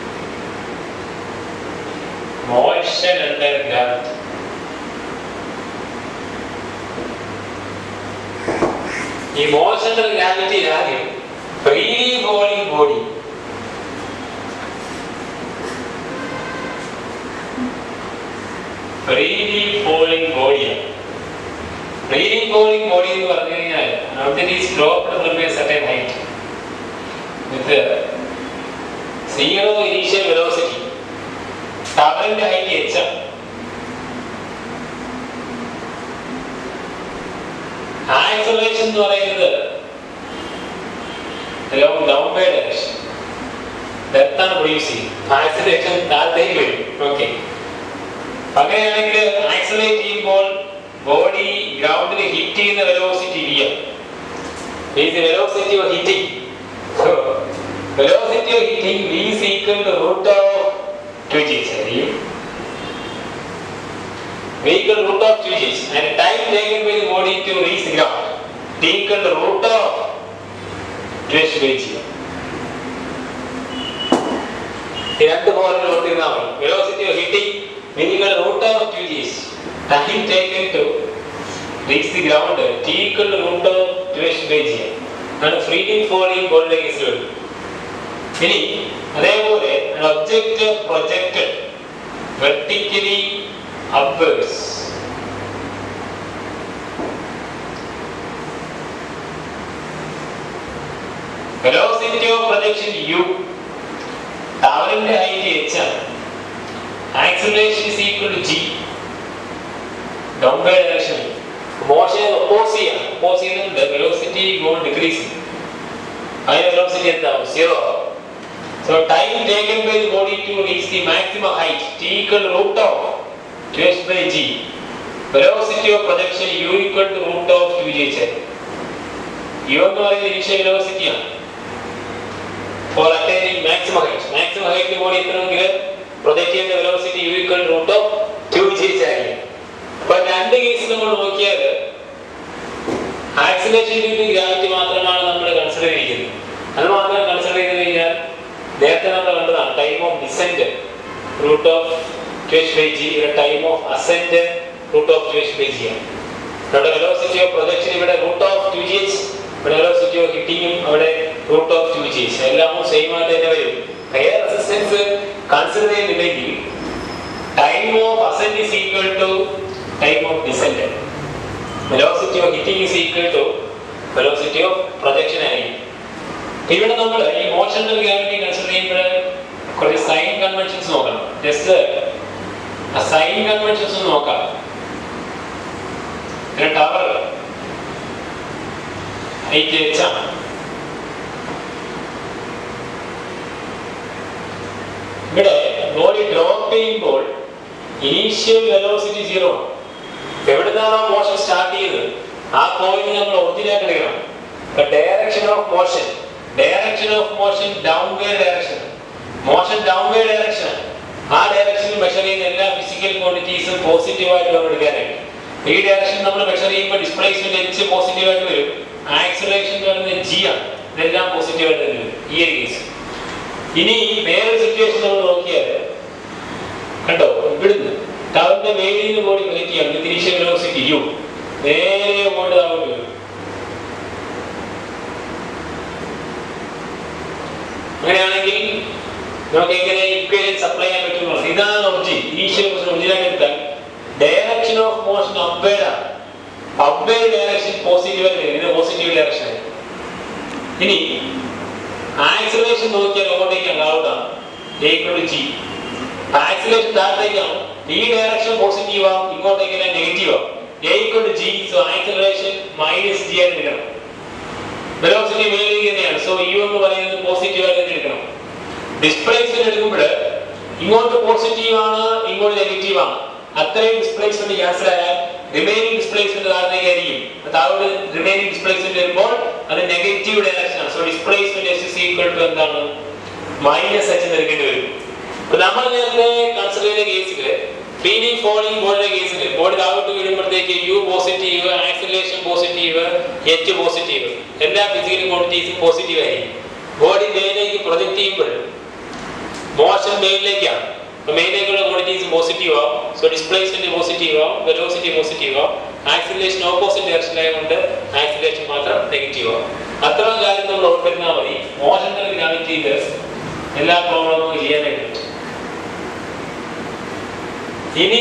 Motion under gravity. ഈ മോഷൻ അണ്ടർ ഗ്രാവിറ്റി ആദ്യം freely falling body freely falling body. Freely falling body എന്ന് പറഞ്ഞു കഴിഞ്ഞാൽ object is dropped from a certain height with zero initial velocity. ടവറിന്റെ ഹൈറ്റ് h. ആക്സലറേഷൻ എന്ന് പറയുന്നത് along downward direction. Depth ആണ് produce ചെയ്യും. ആക്സലറേഷൻ താഴത്തേക്ക് വരും. ഓക്കെ, അങ്ങനെയാണെങ്കിൽ ആക്സലറേറ്റ് ചെയ്യുമ്പോൾ ബോഡി ഗ്രൗണ്ടിൽ ഹിറ്റ് ചെയ്യുന്ന വെലോസിറ്റി വി ആണ്. Is velocity of hitting. So velocity of hitting v is equal to root of two g. ആയിരിക്കും v equal to root of two g and time taken by the body to reach the ground t equal to root of two h by g. ഈ രണ്ട് formula നോട്ടിരുന്നാൽ മതി. Velocity of hitting v equal to root of two g. Time taken to reach the ground t equal to root of two h by g. And freely falling body is good. ഇനി അതേപോലെ an object projected vertically upwards velocity of projection u, ടവറിന്റെ height h ആണ്. Acceleration is equal to g, downward direction. Motion oppose ചെയ്യാണ്, oppose ചെയ്യുന്നുണ്ട്, velocity gone decreasing. അതിന്റെ velocity എന്താവും? Zero. So time taken by the body to reach the maximum height t equal to root of two h by g. Velocity of projection u equal to root of two g h. u എന്ന് പറയുന്നത് initial velocity ആണ് for attaining maximum height. maximum height ബോഡി എത്തണമെങ്കിൽ project ചെയ്യുന്ന velocity u equal to root of two g h ആയിരിക്കും. അപ്പോൾ രണ്ട് case നമ്മൾ നോക്കിയാൽ ആക്സിലറേഷൻ ഡ്യൂ ടു ഗ്രാവിറ്റി മാത്രമാണ് നമ്മൾ കൺസിഡർ ചെയ്യുന്നത്. അത് മാത്രം കൺസിഡർ ചെയ്ത് കഴിഞ്ഞാൽ നേരത്തെ നമ്മൾ കണ്ടതാണ് time of descent root of two H by G, ഇവിടെ time of ascent root of two H by G ആണ്. ഇവിടെ വെലോസിറ്റി ഓഫ് പ്രൊജക്ഷൻ ഇവിടെ root of two G H, ഇവിടെ വെലോസിറ്റി ഓഫ് ഹിറ്റിങ്ങും അവിടെ root of two G H, എല്ലാം same ആയിട്ട് തന്നെ വരും. എയർ റെസിസ്റ്റൻസ് കൺസിഡർ ചെയ്യുന്നില്ലെങ്കിൽ time of ascent is equal to time of descent, velocity of hitting is equal to velocity of projection ആയിരിക്കും. ഇവിടെ നമ്മൾ ഈ മോഷണൽ ഗ്രാവിറ്റി കൺസിഡർ ചെയ്യുമ്പോൾ കുറച്ച് സൈൻ കൺവെൻഷൻസ് നോക്കണം. ജസ്റ്റ് ആ സൈൻ കൺവെൻഷൻസ് നോക്കാം. ടവർ ഹൈറ്റ് h ആണ്. ഇവിടെ ബോഡി ഡ്രോപ്പ് ചെയ്യുമ്പോൾ ഇനീഷ്യൽ വെലോസിറ്റി സീറോ ആണ്. എവിടുന്നാണോ മോഷൻ സ്റ്റാർട്ട് ചെയ്തത് ആ പോയിന്റ് നമ്മൾ ഒറിജിനായിട്ട് എടുക്കണം. Direction of motion direction of motion downward direction, motion downward direction. ആ ഡയറക്ഷനിൽ മെഷർ ചെയ്യുന്ന എല്ലാ ഫിസിക്കൽ ക്വാണ്ടിറ്റീസും പോസിറ്റീവായിട്ട് നമ്മൾ എടുക്കാനായിട്ട്. ഈ ഡയറക്ഷൻ നമ്മൾ മെഷർ ചെയ്യുമ്പോൾ ഡിസ്പ്ലേസ്മെന്റ് എച്ച് പോസിറ്റീവായിട്ട് വരും, ആക്സിലറേഷൻ എന്ന് പറയുന്നത് ജി ആണ്, ഇതെല്ലാം പോസിറ്റീവായിട്ട് വരും ഈ ഒരു കേസ്. ഇനി വേറൊരു സിറ്റുവേഷൻ നമ്മൾ നോക്കിയാൽ കണ്ടോ, ഇവിടുന്ന് ടവറിന്റെ മേലിൽ നിന്ന് ബോഡി പ്രൊജക്ട് ചെയ്യാം, ഇനീഷ്യൽ വെലോസിറ്റി യു നേരെ അങ്ങോട്ട് താഴോട്ട് വരും. അങ്ങനെയാണെങ്കിൽ നമുക്ക് എങ്ങനെ ഇക്വേഷൻ സപ്ലൈ ചെയ്യാൻ പറ്റും? ഇതാണ് ഒറിജിൻ. ഇനീഷ്യൽ ഒറിജിനായിട്ട് എടുത്താൽ ഡയറക്ഷൻ ഓഫ് മോഷൻ അപ്വേർഡ് ആണ്. അപ്വേർഡ് ഡയറക്ഷൻ പോസിറ്റീവ് ആയിട്ട്, ഇത് പോസിറ്റീവ് ഡയറക്ഷൻ. ഇനി ആക്സിലറേഷൻ നോക്കിയാൽ അങ്ങോട്ടേക്കാണ്, ഡൗട്ടാണ് ഈക്വൽ ടു ജി. ആക്സിലറേഷൻ താഴത്തേക്കാണ്, ഈ ഡയറക്ഷൻ പോസിറ്റീവ് ആവും, ഇങ്ങോട്ടേക്ക് നെഗറ്റീവ് ആവും, equal to G. So acceleration minus G ആയിട്ട് എടുക്കണം. വെലോസിറ്റി മേലേക്ക് തന്നെയാണ്, സോ യു എന്ന് പറയുന്നത് പോസിറ്റീവ് ആയിട്ട് തന്നെ എടുക്കണം. ഡിസ്പ്ലേസ്മെന്റ് എടുക്കുമ്പോൾ ഇങ്ങോട്ട് പോസിറ്റീവ് ആണ്, ഇങ്ങോട്ട് നെഗറ്റീവ് ആണ്. അത്രയും ഡിസ്പ്ലേസ്മെന്റ് ക്യാൻസൽ ആയാൽ റിമൈനിങ് ഡിസ്പ്ലേസ്മെന്റ് താഴത്തേക്കായിരിക്കും. താഴോട്ട് റിമൈനിങ് ഡിസ്പ്ലേസ്മെന്റ് വരുമ്പോൾ അത് നെഗറ്റീവ് ഡയറക്ഷൻ ആണ്. So displacement S is equal to എന്താണ്? മൈനസ് എച്ച് എന്ന് എടുക്കേണ്ടി വരും. അപ്പൊ നമ്മൾ നേരത്തെ കൺസിഡർ ചെയ്ത കേസിൽ ഫീലിംഗ് ഫോളിംഗ് ബോഡിയുടെ കേസിൽ ബോഡി താഴോട്ട് വീഴുമ്പോഴത്തേക്ക് u positive, acceleration positive, h positive, എല്ലാ ഫിസിക്കൽ ക്വാണ്ടിറ്റീസും പോസിറ്റീവ് ആയിരിക്കും. ബോഡി മേലേക്ക് പ്രൊജക്ട് ചെയ്യുമ്പോൾ മോഷൻ മേലിലേക്കാണ്, മേലിലേക്കുള്ള ക്വാണ്ടിറ്റീസ് പോസിറ്റീവ് ആവും. സോ ഡിസ്പ്ലേസ്മെന്റ് പോസിറ്റീവ് ആവും, വെലോസിറ്റി പോസിറ്റീവ് ആവും. ആക്സിലറേഷൻ ഓപ്പോസിറ്റ് ഡയറക്ഷനിലായതുകൊണ്ട് ആക്സിലറേഷൻ മാത്രം നെഗറ്റീവ് ആവും. അത്രയും കാര്യം നമ്മൾ ഓർത്തിരുന്നാൽ മതി. മോഷണൽ ഗ്രാവിറ്റിയിൽ എല്ലാ പ്രോബ്ലവും ചെയ്യാനായിട്ട് പറ്റും. ഇനി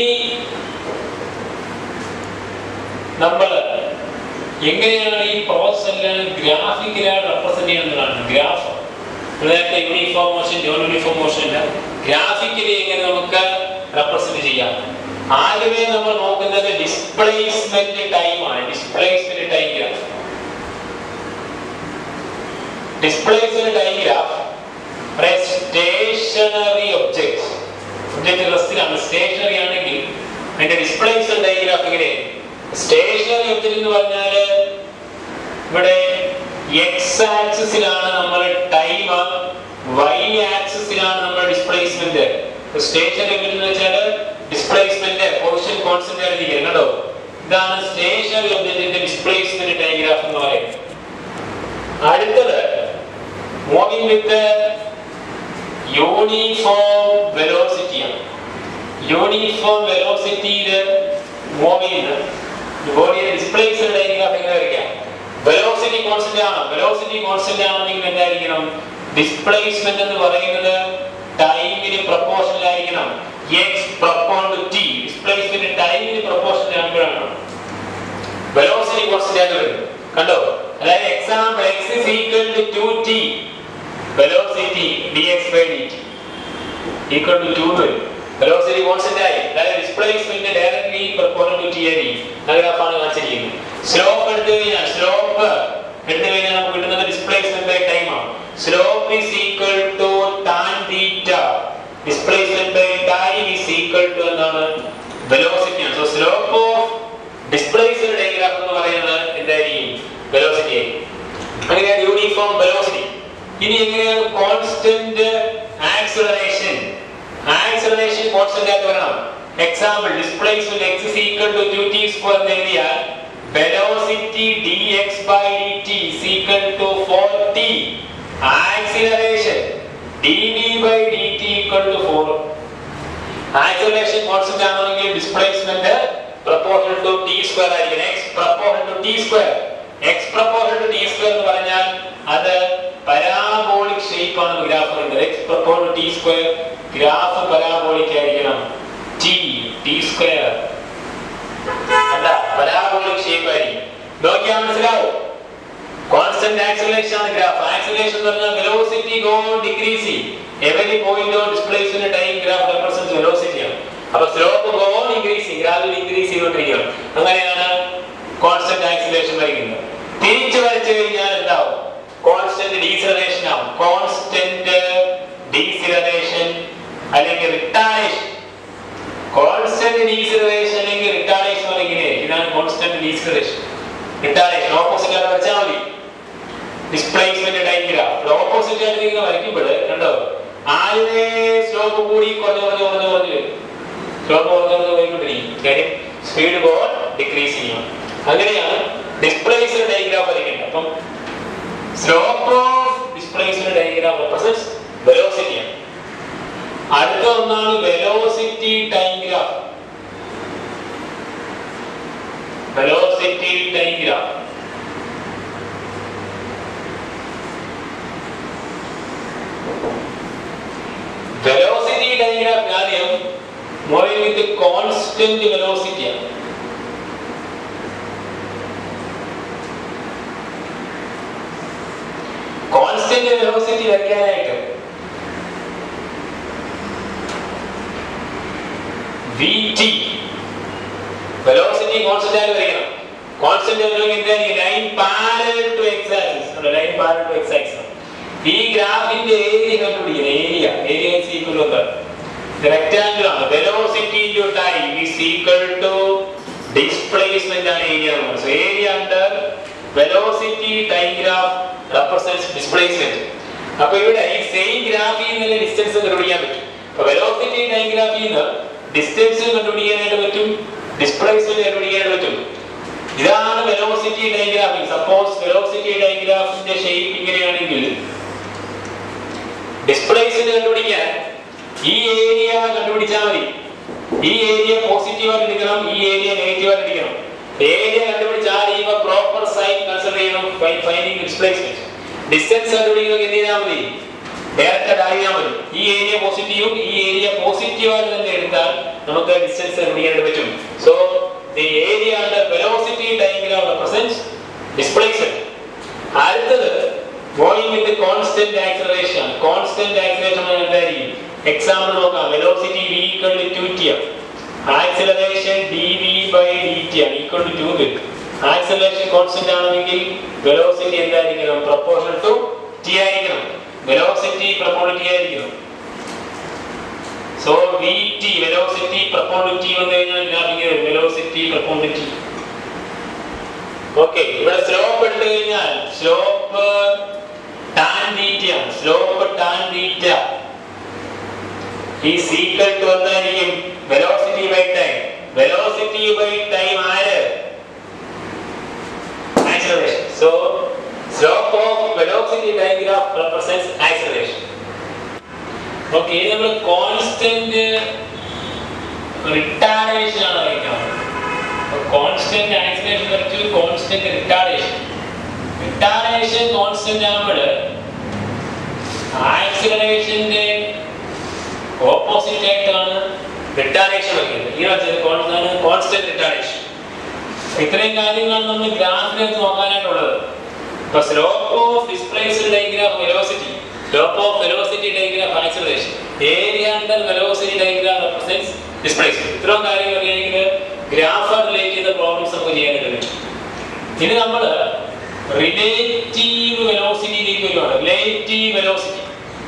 നമ്മൾ എങ്ങനെയാണ് ഈ പ്രോസസ് എല്ലാം ഗ്രാഫിക്കലായി റെപ്രസെന്റ് ചെയ്യുന്നതാണ് ഗ്രാഫ്. നേരത്തെ uniform motion, non uniform motion graphically എങ്ങനെ നമുക്ക് റെപ്രസെന്റ് ചെയ്യാം? ആദ്യമേ നമ്മൾ നോക്കുന്നത് ഡിസ്പ്ലേസ്മെന്റ് ടൈം ആണ്. Displacement time graph displacement time graph stationary object object റെസ്റ്റിലാണ്. സ്റ്റേഷനറി ആണെങ്കിൽ അതിന്റെ ഡിസ്പ്ലേസ്മെന്റ് ടൈം ഗ്രാഫ് എങ്ങനെ? സ്റ്റേഷനറി ഒബ്ജക്ട് എന്ന് പറഞ്ഞാല് ഇവിടെ എക്സ് ആക്സിസിലാണ് നമ്മൾ ടൈം, വൈ ആക്സിസിലാണ് നമ്മൾ ഡിസ്പ്ലേസ്മെന്റ്. സ്റ്റേഷനറി ഒബ്ജക്ട് എന്ന് വെച്ചാൽ ഡിസ്പ്ലേസ്മെന്റ് പൊസിഷൻ കോൺസ്റ്റന്റ് ആയിരിക്കും കേട്ടോ. ഇതാണ് സ്റ്റേഷനറി ഒബ്ജക്റ്റിന്റെ ഡിസ്പ്ലേസ്മെന്റ് ടൈം ഗ്രാഫ് എന്ന് പറയുന്നത്. അടുത്തത് മൂവിംഗ് വിത്ത് യൂണിഫോം വെലോസിറ്റി ആണ്. യൂണിഫോം വെലോസിറ്റിയിൽ മൂവ് ചെയ്യുന്ന ബോഡിയുടെ ഡിസ്പ്ലേസ്മെന്റ് ടൈം ഗ്രാഫ് എങ്ങനെ വരയ്ക്കാം? വെലോസിറ്റി കോൺസ്റ്റന്റ് ആണ്. വെലോസിറ്റി കോൺസ്റ്റന്റ് ആണെങ്കിൽ എന്തായിരിക്കണം? ഡിസ്പ്ലേസ്മെന്റ് എന്ന് പറയുന്നത് ടൈമിന് പ്രൊപ്പോർഷണൽ ആയിരിക്കണം. x proportional to t. Displacement ടൈമിന് പ്രൊപ്പോർഷണൽ ആകുമ്പോഴാണ് വെലോസിറ്റി കോൺസ്റ്റന്റ് ആയിട്ട് വരുന്നത്. കണ്ടോ? അതായത് example x is equal to two t velocity dx by dt equal to two വരും. velocity constant ആയി, അതായത് displacement directly proportional to t ആയിരിക്കും. ആ ഗ്രാഫാണ് കാണിച്ചിരിക്കുന്നത്. സ്ലോപ്പ് എടുത്തു കഴിഞ്ഞാൽ സ്ലോപ്പ് എടുത്തു കഴിഞ്ഞാൽ നമുക്ക് കിട്ടുന്നത് ഡിസ്പ്ലേസ്മെന്റ് ബൈ ടൈം ആണ്. Slope is equal to tan theta, displacement by time is equal to എന്താണ് velocity ആണ്. so slope of displacement diagram എന്ന് പറയുന്നത് എന്തായിരിക്കും velocity ആയിരിക്കും. അങ്ങനെയാണ് യൂണിഫോം velocity. ഇനി എങ്ങനെയാണ് കോൺസ്റ്റന്റ് ആക്സിലറേഷൻ? ആക്സിലറേഷൻ കോൺസ്റ്റന്റ് ആയിട്ട് വരണം. Example displacement x is equal to two t square എന്ന് എഴുതിയാൽ velocity dx by dt is equal to four t, acceleration dv by dt equal to four. acceleration constant ആണെങ്കിൽ displacement proportional to t square ആയിരിക്കും. x proportional to t square, x proportional to t square എന്ന് പറഞ്ഞാൽ അത് parabolic shape ആണ് graph പറയുന്നത്. x proportional to t square graph parabolic ആയിരിക്കണം. t t square അല്ല parabolic shape ആയിരിക്കും. നോക്കിയാൽ മനസ്സിലാവും. കോൺസ്റ്റന്റ് ആക്സിലറേഷൻ ആണ് ഗ്രാഫ്. ആക്സിലറേഷൻ എന്ന് പറഞ്ഞാൽ velocity go on decreasing. Every point on displacement time graph represents velocity ആണ്. അപ്പൊ slope go on increasing, gradually increase ചെയ്തുകൊണ്ടിരിക്കുകയാണ്. അങ്ങനെയാണ് കോൺസ്റ്റന്റ് ആക്സിലറേഷൻ വരയ്ക്കുന്നത്. തിരിച്ചു വരച്ചു കഴിഞ്ഞാൽ എന്താവും? കോൺസ്റ്റന്റ് ഡീസലറേഷൻ ആവും. കോൺസ്റ്റന്റ് ഡീസലറേഷൻ അല്ലെങ്കിൽ റിട്ടാർഡേഷൻ. കോൺസ്റ്റന്റ് ഡീസലറേഷൻ അല്ലെങ്കിൽ റിട്ടാർഡേഷൻ അല്ലെങ്കിൽ ഇതാണ് കോൺസ്റ്റന്റ് ഡീസലറേഷൻ. റിട്ടാർഡേഷൻ ഓപ്പോസിറ്റ് ആയിട്ട് വരച്ചാൽ മതി. ഡിസ്പ്ലേസ്മെന്റ് ടൈം ഗ്രാഫ് ഓപ്പോസിറ്റ് ആയിട്ട് നിങ്ങൾ വരയ്ക്കുമ്പോൾ കണ്ടോ ആദ്യമേ സ്ലോപ്പ് കൂടി കുറഞ്ഞു കുറഞ്ഞു കുറഞ്ഞു കുറഞ്ഞു വരും. സ്ലോപ്പ് കുറഞ്ഞു കുറഞ്ഞു പോയിക്കൊണ്ടിരിക്കും. കാര്യം സ്പീഡ് ഗോ ഡിക്രീസ് ചെയ്യും. അങ്ങനെയാണ് ഡിസ്പ്ലേസ്മെന്റ് ടൈം ഗ്രാഫ് വരയ്ക്കുന്നത്. അപ്പം slope of displacement time graph represents velocity ആണ്. അടുത്ത ഒന്നാണ് velocity time graph. Velocity time graph velocity time graph ആദ്യം മൂവിങ് വിത്ത് കോൺസ്റ്റന്റ് വെലോസിറ്റി ആണ്. കോൺസ്റ്റന്റ് വെലോസിറ്റി വരയ്ക്കാനായിട്ട് vt velocity constant ആയി വരയ്ക്കണം. കോൺസ്റ്റന്റ് എന്തായിരിക്കും? Line parallel to x axis. Line parallel to x axis. ഈ ഗ്രാഫിന്റെ ഏരിയ കണ്ടുപിടിക്കണം. Area area is equal to rectangle ആണ്. velocity into time is equal to displacement ആണ് area. So area under velocity time graph represents displacement. അപ്പോൾ ഇവിടെ ഈ same ഗ്രാഫിൽ നിന്ന് ഡിസ്റ്റൻസ് കണ്ടുപിടിക്കാൻ പറ്റും. അപ്പോൾ velocity time ഗ്രാഫിൽ നിന്ന് ഡിസ്റ്റൻസ് കണ്ടുപിടിക്കാനായിട്ട് പറ്റും, ഡിസ്പ്ലേസ്മെന്റ് കണ്ടുപിടിക്കാനായിട്ട് പറ്റും. ഇതാണ് velocity time graph. Suppose velocity time ഗ്രാഫിന്റെ ഷേപ്പ് ഇങ്ങനെയാണെങ്കിൽ ഡിസ്പ്ലേസ്മെന്റ് കണ്ടുപിടിക്കാൻ ഈ ഏരിയ കണ്ടുപിടിച്ചാൽ മതി. ഈ ഏരിയ പോസിറ്റീവ് ആയിട്ട് എടുക്കണം, ഈ ഏരിയ നെഗറ്റീവ് ആയിട്ട് എടുക്കണം. ഏരിയ കണ്ടുപിടിച്ചാൽ ഈ പ്രോപ്പർ സൈൻ കൺസിഡർ ചെയ്യണം ഫൈൻഡിങ് ഡിസ്പ്ലേസ്മെന്റ്. ഡിസ്റ്റൻസ് കണ്ടുപിടിക്കുന്നത് എന്ത് ചെയ്താൽ മതി? ഡയറക്റ്റ് ആയാൽ മതി. ഈ ഏരിയ പോസിറ്റീവും ഈ ഏരിയ പോസിറ്റീവ് ആയിട്ട് തന്നെ എടുത്താൽ നമുക്ക് ഡിസ്റ്റൻസ് കണ്ടുപിടിക്കാൻ പറ്റും. So the area under velocity time graph represents displacement. അടുത്തത് moving with constant acceleration. Constant acceleration എന്തായിരിക്കും? എക്സാമ്പിൾ നോക്കാം. Velocity v equal to two t ആണ്. ആക്സിലറേഷൻ dv by dt ആണ് equal to two വരും. ആക്സിലറേഷൻ കോൺസ്റ്റന്റ് ആണെങ്കിൽ velocity എന്തായിരിക്കണം? Proportional to t ആയിരിക്കണം. velocity proportional to t ആയിരിക്കണം. so vt velocity proportional to t വന്നു കഴിഞ്ഞാൽ ഗ്രാഫിക്ക് velocity proportional to t. Okay, ഇവിടെ സ്ലോപ്പ് എടുത്തു കഴിഞ്ഞാൽ സ്ലോപ്പ് tan theta ആണ്. Slope tan theta is equal to എന്തായിരിക്കും? velocity by time. velocity by time ആര്? acceleration. so slope of velocity time graph represents acceleration. Okay, നമ്മൾ constant retardation ആണ് വരയ്ക്കുന്നത്. Constant acceleration വരച്ചു, കോൺസ്റ്റന്റ് റിട്ടാർഡേഷൻ. റിട്ടാർഡേഷൻ കോൺസ്റ്റന്റ് ആകുമ്പോൾ ആക്സിലറേഷന്റെ opposite ആയിട്ടാണ് retardation വയ്ക്കുന്നത്. ഈ വച്ചത് കോൺസ്റ്റന്റ് റിട്ടാർഡേഷൻ. ഇത്രയും കാര്യങ്ങളാണ് നമ്മൾ ഗ്രാഫിനകത്ത് നോക്കാനായിട്ടുള്ളത്. So slope of displacement diagram velocity, slope of velocity diagram acceleration, area under velocity diagram represents displacement. ഇത്രയും കാര്യങ്ങൾ അറിയാമെങ്കിൽ ഗ്രാഫ് റിലേറ്റ് ചെയ്ത പ്രോബ്ലംസ് നമുക്ക് ചെയ്യാനായിട്ട് പറ്റും. ഇനി നമ്മൾ റിലേറ്റീവ് വെലോസിറ്റിയിലേക്ക് വരുവാണ്. റിലേറ്റീവ് വെലോസിറ്റി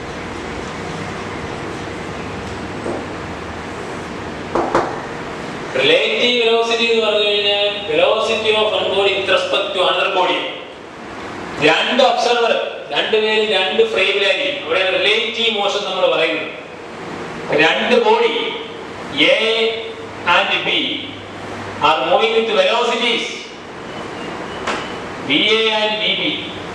റിലേറ്റീവ് വെലോസിറ്റി എന്ന് പറഞ്ഞു കഴിഞ്ഞാൽ velocity of one body with respect to another body. രണ്ട് ഒബ്സർവർ രണ്ടുപേരും രണ്ട് ഫ്രെയിമിലായിരിക്കും. അവിടെ റിലേറ്റീവ് മോഷൻ നമ്മൾ പറയുന്നത്. രണ്ട് body A and B are moving with velocities V A and V B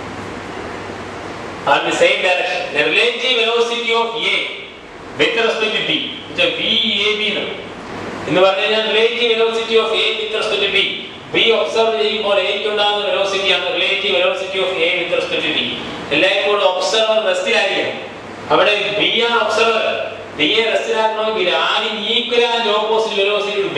are the same direction. The relative velocity of A with respect to B, which is V A B. In the relative velocity of A with respect to B, B observe the velocity and the relative velocity of A with respect to B. Like observer resting area. However, B and observer, B and resting area are equal and opposite velocity to B.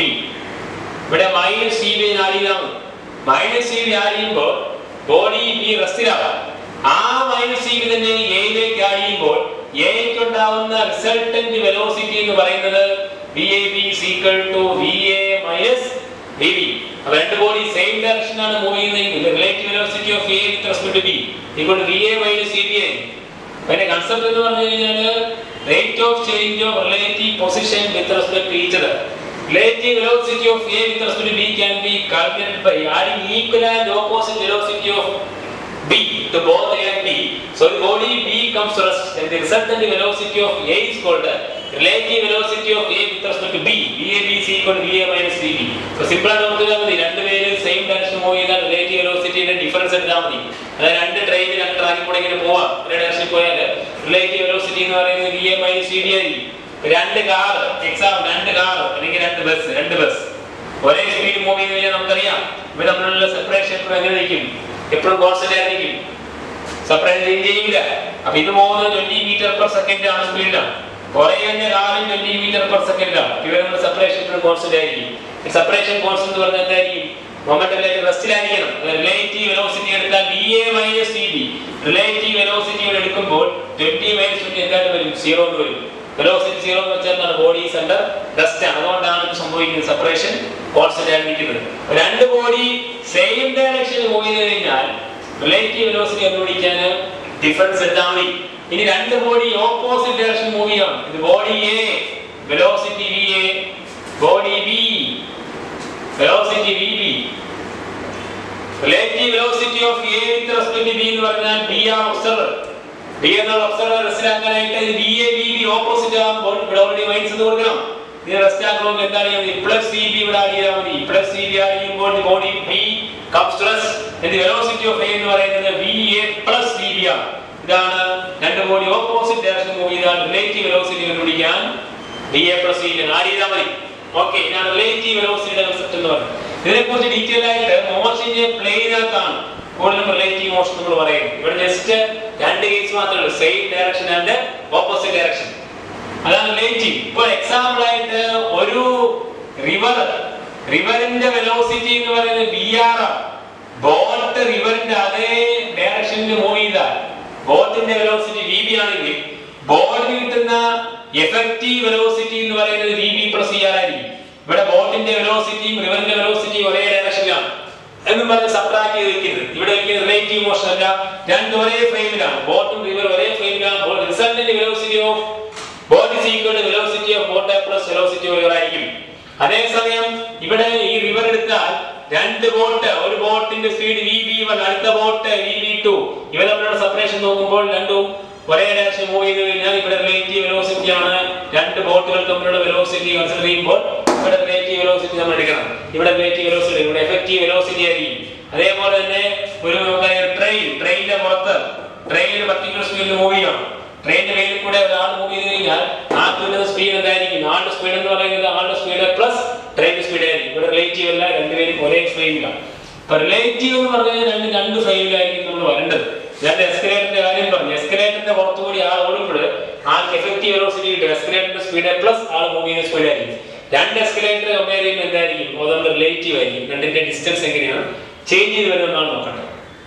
But a minus C B area. Minus C B ആയിരിക്കുമ്പോൾ body B റെസ്റ്റിലാണ്. ആ minus C B തന്നെ എയിലേക്ക് ആയിരിക്കുമ്പോൾ എയ്ക്ക് ഉണ്ടാവുന്ന resultant velocity എന്ന് പറയുന്നത് V A B is equal to V A minus V B. അപ്പോൾ രണ്ട് ബോഡി സെയിം ഡയറക്ഷനാണ് മൂവ് ചെയ്യുന്നതെങ്കിൽ relative velocity of A with respect to B equal to V A minus V B ആയിരിക്കും. അതിന്റെ concept എന്ന് പറഞ്ഞു കഴിഞ്ഞാൽ rate of change of relative position with respect to each other. Relative velocity of A with respect to B can be calculated by adding equal and opposite velocity of B to both A and B. So the body B comes to rest and the resultant velocity of A is called the relative velocity of A with respect to B. V A B is equal to V A minus V B. So simple ആണ് നമുക്ക് കാണുന്നത്. രണ്ട് പേര് same direction move ചെയ്താൽ relative വെലോസിറ്റിയുടെ difference എടുത്താൽ മതി. അതായത് രണ്ട് ട്രെയിൻ രണ്ട് ട്രാക്കിൽ കൂടെ ഇങ്ങനെ പോവാം. ഒരു ഡയറക്ഷനിൽ പോയാൽ റിലേറ്റീവ് വെലോസിറ്റി എന്ന് പറയുന്നത് V A minus V B ആയിരിക്കും. രണ്ട് കാർ എക്സാം രണ്ട് കാർ അല്ലെങ്കിൽ രണ്ട് ബസ് രണ്ട് ബസ് ഒരേ സ്പീഡ് മൂവ് ചെയ്ത് കഴിഞ്ഞാൽ നമുക്കറിയാം ഇവ തമ്മിലുള്ള സെപ്പറേഷൻ എപ്പോഴും എങ്ങനെ ഇരിക്കും? എപ്പോഴും കോൺസ്റ്റന്റ് ആയിരിക്കും. സെപ്പറേഷൻ ചേഞ്ച് ചെയ്യില്ല. അപ്പൊ ഇത് പോകുന്നത് ട്വന്റി മീറ്റർ പെർ സെക്കൻഡ് ആണ് സ്പീഡിലാണ്. കുറെ തന്നെ കാറും ട്വന്റി മീറ്റർ പെർ സെക്കൻഡിലാണ്. ഇവർ നമ്മുടെ സെപ്പറേഷൻ എപ്പോഴും കോൺസ്റ്റന്റ് ആയിരിക്കും. സെപ്പറേഷൻ കോൺസ്റ്റന്റ് എന്ന് പറഞ്ഞാൽ എന്തായിരിക്കും? മൊമെന്റം റെസ്റ്റിലായിരിക്കണം. റിലേറ്റീവ് വെലോസിറ്റി എടുത്താൽ V A minus V B. Relative velocity എടുക്കുമ്പോൾ ട്വന്റി മൈനസ് ട്വന്റി എന്തായാലും വരും? സീറോ എന്ന് വരും. വെലോസിറ്റി സീറോ എന്ന് വെച്ചാൽ ബോഡി ഈസ് അണ്ടർ റെസ്റ്റ് ആണ്. അതുകൊണ്ടാണ് ഇത് സംഭവിക്കുന്നത്. സെപ്പറേഷൻ കോൺസ്റ്റന്റ് ആയിരിക്കുന്നത്. രണ്ട് ബോഡി സെയിം ഡയറക്ഷനിൽ മൂവ് ചെയ്ത് കഴിഞ്ഞാൽ റിലേറ്റീവ് വെലോസിറ്റി കണ്ടുപിടിക്കാൻ ഡിഫറൻസ് എടുത്താൽ മതി. ഇനി രണ്ട് ബോഡി ഓപ്പോസിറ്റ് ഡയറക്ഷൻ മൂവ് ചെയ്യണം. ഇത് body A velocity V A, body B velocity V B. Relative velocity of A with respect to B എന്ന് പറഞ്ഞാൽ ബി ആർ ഒബ്സർവർ. ബി എന്നുള്ള ഒബ്സർവർ റെസ്റ്റിലാക്കാനായിട്ട് B A B B opposite ആകുമ്പോൾ ഇവിടെ already minus എന്ന് കൊടുക്കണം. ഇത് റെസ്റ്റ് ആക്കണമെങ്കിൽ എന്താണ് ചെയ്യുന്നത്? പ്ലസ് സി ബി ഇവിടെ ആഡ് ചെയ്താൽ മതി. പ്ലസ് സി ബി ആഡ് ചെയ്യുമ്പോൾ body B comes to rest. the velocity of A എന്ന് പറയുന്നത് V A plus V B ആണ്. ഇതാണ് രണ്ട് ബോഡി ഓപ്പോസിറ്റ് ഡയറക്ഷൻ മൂവ് ചെയ്താൽ റിലേറ്റീവ് വെലോസിറ്റി കണ്ടുപിടിക്കാൻ V A plus V B add ചെയ്താൽ മതി. ഓക്കേ, ഇതാണ് റിലേറ്റീവ് വെലോസിറ്റിയുടെ കൺസെപ്റ്റ് എന്ന് പറയുന്നത്. ഇതിനെക്കുറിച്ച് ഡീറ്റെയിൽ ആയിട്ട് മോഷന്റെ പ്ലെയിനകത്താണ് കൂടുതലും റിലേറ്റീവ് മോഷൻ നമ്മൾ പറയുന്നത്. ഇവിടെ ജസ്റ്റ് രണ്ട് കേസ് മാത്രമേ ഉള്ളൂ, same direction and opposite direction. അതാണ് റിലേറ്റീവ്. ഇപ്പോൾ എക്സാമ്പിൾ ആയിട്ട് ഒരു റിവർ റിവറിന്റെ വെലോസിറ്റി എന്ന് പറയുന്നത് V R ആണ്. ബോട്ട് റിവറിന്റെ അതേ ഡയറക്ഷനിൽ മൂവ് ചെയ്താൽ ബോട്ടിന്റെ വെലോസിറ്റി V B ആണെങ്കിൽ ബോട്ടിന് കിട്ടുന്ന എഫക്റ്റീവ് വെലോസിറ്റി എന്ന് പറയുന്നത് V B plus V R ആയിരിക്കും. ഇവിടെ ബോട്ടിന്റെ വെലോസിറ്റിയും റിവറിന്റെ വെലോസിറ്റിയും ഒരേ ഡയറക്ഷനിലാണ് എന്ന് പറഞ്ഞ് സബ്ട്രാക്ട് ചെയ്ത് വെക്കരുത്. ഇവിടെ റിലേറ്റീവ് മോഷൻ അല്ല, രണ്ട് ഒരേ ഫ്രെയിമിലാണ്. ബോട്ടും റിവർ ഒരേ ഫ്രെയിമിലാണ്. Resultant velocity of boat is equal to velocity of boat plus velocity of river ആയിരിക്കും. അതേസമയം ഇവിടെ ഈ റിവർ എടുത്താൽ രണ്ട് ബോട്ട്, ഒരു ബോട്ടിന്റെ സ്പീഡ് V B one, അടുത്ത ബോട്ട് V B two. ഇവ തമ്മിലുള്ള സെപ്പറേഷൻ നോക്കുമ്പോൾ രണ്ടും ഒരേ ഡയറക്ഷൻ മൂവ് ചെയ്ത് കഴിഞ്ഞാൽ ഇവിടെ റിലേറ്റീവ് വെലോസിറ്റി ആണ്. രണ്ട് ബോട്ടുകൾ തമ്മിലുള്ള വെലോസിറ്റി കൺസിഡർ ചെയ്യുമ്പോൾ ഇവിടെ റിലേറ്റീവ് വെലോസിറ്റി നമ്മൾ എടുക്കണം. ഇവിടെ റിലേറ്റീവ് വെലോസിറ്റി, ഇവിടെ എഫക്റ്റീവ് വെലോസിറ്റി ആയിരിക്കും. അതേപോലെ തന്നെ ഒരു ട്രെയിൻ ട്രെയിനിന്റെ പുറത്ത് ട്രെയിനിന് പർട്ടിക്കുലർ സ്പീഡിൽ മൂവ് ചെയ്യണം. ട്രെയിനിന്റെ മേലിൽ കൂടെ ഒരാൾ മൂവ് ചെയ്ത് കഴിഞ്ഞാൽ ആ കിട്ടുന്ന സ്പീഡ് എന്തായിരിക്കും? ആളുടെ സ്പീഡ് എന്ന് പറയുന്നത് ആളുടെ സ്പീഡ് പ്ലസ് ട്രെയിനിന്റെ സ്പീഡ് ആയിരിക്കും. ഇവിടെ റിലേറ്റീവ് അല്ല, രണ്ടുപേരും ഒരേ ഫ്രെയിമിലാണ്. അപ്പൊ റിലേറ്റീവ് എന്ന് പറഞ്ഞാൽ രണ്ട് രണ്ട് ഫ്രെയിമിലായിരിക്കും നമ്മൾ വരേണ്ടത്. ഞാൻ എസ്കലേറ്ററിന്റെ കാര്യം പറഞ്ഞു. എസ്കലേറ്ററിന്റെ പുറത്തുകൂടി ആൾ ഓടുമ്പോൾ ആൾക്ക് എഫക്റ്റീവ് വെലോസിറ്റി കിട്ടും. എസ്കലേറ്ററിന്റെ സ്പീഡ് പ്ലസ് ആൾ മൂവ് ചെയ്യുന്ന സ്പീഡ് ആയിരിക്കും. രണ്ട് എസ്കലേറ്റർ കമ്പയർ ചെയ്യുമ്പോൾ എന്തായിരിക്കും? അതുകൊണ്ട് റിലേറ്റീവ് ആയിരിക്കും. രണ്ടിന്റെ ഡിസ്റ്റൻസ് എങ്ങനെയാണ് ചേഞ്ച് ചെയ്ത് വരുന്നതാണ് നോക്കട്ടെ.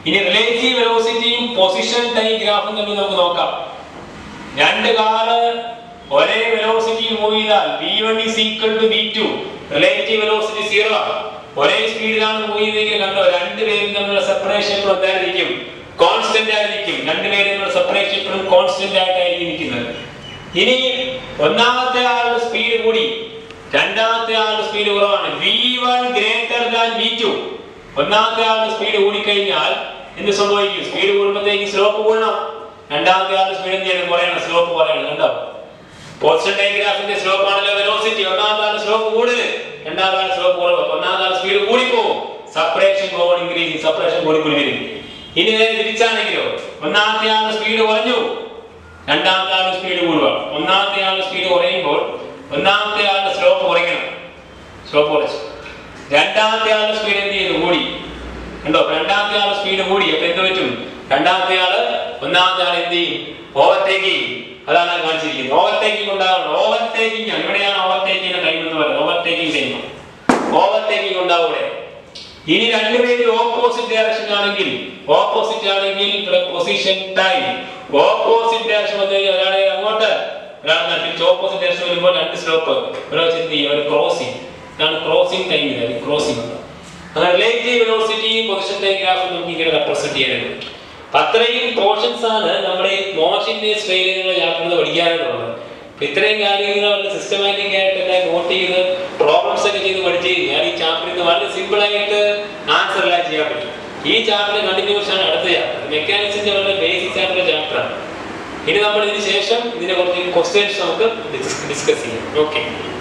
ഇനി റിലേറ്റീവ് വെലോസിറ്റിയും പൊസിഷൻ ടൈം ഗ്രാഫും തമ്മിൽ നമുക്ക് നോക്കാം. രണ്ട് കാറ് ഒരേ വെലോസിറ്റിയിൽ മൂവ് ചെയ്താൽ V one is equal to V two, relative velocity zero ആണ്. ഒരേ സ്പീഡിലാണ് മൂവ് ചെയ്തെങ്കിൽ കണ്ടോ രണ്ടുപേരും തമ്മിലുള്ള സെപ്പറേഷൻ എന്തായിരിക്കും? കോൺസ്റ്റന്റ് ആയിരിക്കും. രണ്ടുപേരും തമ്മിലുള്ള സെപ്പറേഷൻ എപ്പോഴും കോൺസ്റ്റന്റ് ആയിട്ടായിരിക്കും ഇരിക്കുന്നത്. ഇനി ഒന്നാമത്തെ ആളുടെ സ്പീഡ് കൂടി രണ്ടാമത്തെ ആളുടെ സ്പീഡ് കുറവാണ്. V one greater than V two. ഒന്നാമത്തെ ആളുടെ സ്പീഡ് കൂടിക്കഴിഞ്ഞാൽ എന്ത് സംഭവിക്കും? സ്പീഡ് കൂടുമ്പോഴത്തേക്ക് സ്ലോപ്പ് കൂടണം. രണ്ടാമത്തെ ആളുടെ സ്പീഡ് എന്ത് ചെയ്യണം? കുറയണം. സ്ലോപ്പ് കുറയണം. കണ്ടോ പൊസിഷൻ ടൈം ഗ്രാഫിന്റെ സ്ലോപ്പ് ആണല്ലോ വെലോസിറ്റി. ഒന്നാമത്തെ ആളുടെ സ്ലോപ്പ് കൂടുതൽ, രണ്ടാമത്തെ ആളുടെ സ്ലോപ്പ് കുറവ്. ഒന്നാമത്തെ ആളുടെ സ്പീഡ് കൂടിപ്പോകും. സെപ്പറേഷൻ ഗോൺ ഇൻക്രീസ്, സെപ്പറേഷൻ കൂടിക്കൂടി വരും. ഇനി നേരെ തിരിച്ചാണെങ്കിലോ ഒന്നാമത്തെ ആളുടെ സ്പീഡ് കുറഞ്ഞു, രണ്ടാമത്തെ ആളുടെ സ്പീഡ് കൂടുക. ഒന്നാമത്തെ ആളുടെ സ്പീഡ് കുറയുമ്പോൾ ഒന്നാമത്തെ ആളുടെ സ്ലോപ്പ് കുറയ്ക്കണം. സ്ലോപ്പ് കുറച്ചു. രണ്ടാമത്തെ ആളുടെ സ്പീഡ് എന്ത് ചെയ്തു? കൂടി. കണ്ടോ രണ്ടാമത്തെ ആളുടെ സ്പീഡ് കൂടി. അപ്പൊ എന്ത് പറ്റും? രണ്ടാമത്തെ ആള് ഒന്നാമത്തെ ആൾ എന്ത് ചെയ്യും? ഓവർടേക്ക് ചെയ്യും. അതാണ് കാണിച്ചിരിക്കുന്നത്. ഓവർടേക്കിംഗ് ഉണ്ടാവണം. ഓവർടേക്കിംഗ് ആണ് ഇവിടെയാണ് ഓവർടേക്കിംഗ് ടൈം എന്ന് പറയുന്നത്. ഓവർടേക്കിംഗ് ടൈം ഓവർടേക്കിംഗ് ഉണ്ടാവും ഇവിടെ. ഇനി രണ്ടുപേരും ഓപ്പോസിറ്റ് ഡയറക്ഷൻ ആണെങ്കിൽ ഓപ്പോസിറ്റ് ആണെങ്കിൽ ഇവിടെ പൊസിഷൻ ടൈം ഓപ്പോസിറ്റ് ഡയറക്ഷൻ വന്നു കഴിഞ്ഞാൽ ഒരാളെ അങ്ങോട്ട് ഒരാളെ തിരിച്ച് ഓപ്പോസിറ്റ് ഡയറക്ഷൻ വരുമ്പോൾ രണ്ട് സ്ലോപ്പ് ഒരാൾ എന്ത് ചെയ്യും? ഒരു ക്രോസിംഗ്. ഇതാണ് ക്രോസിംഗ് ടൈം. ക്രോസിംഗ് അങ്ങനെ റിലേറ്റീവ് വെലോസിറ്റിയും പൊസിഷൻ ടൈം ഗ്രാഫും നമുക്ക് ഇങ്ങനെ റെപ്രസെന്റ് ചെയ്യാനുണ്ട്. അപ്പൊ അത്രയും പോർഷൻസ് ആണ് നമ്മുടെ മോഷന്റെ സ്ട്രെയിനുകൾ ചാപ്റ്ററിൽ പഠിക്കാനുള്ളത്. അപ്പൊ ഇത്രയും കാര്യങ്ങൾ സിസ്റ്റമാറ്റിക് ആയിട്ട് എല്ലാം നോട്ട് ചെയ്ത് പ്രോബ്ലംസ് ഒക്കെ ചെയ്ത് പഠിച്ചു കഴിഞ്ഞാൽ ഈ ചാപ്റ്ററിൽ നിന്ന് വളരെ സിമ്പിൾ ആയിട്ട് ആൻസർ എല്ലാം ചെയ്യാൻ പറ്റും. ഈ ചാപ്റ്റർ കണ്ടിന്യൂസ് ആണ് അടുത്ത ചാപ്റ്റർ. മെക്കാനിക്സിന്റെ വളരെ ബേസിക് ആയിട്ടുള്ള ചാപ്റ്ററാണ്. ഇനി നമ്മൾ ഇതിന് ശേഷം ഇതിനെ കുറച്ച് ക്വസ്റ്റ്യൻസ് നമുക്ക് ഡിസ്കസ് ചെയ്യാം. ഓക്കെ.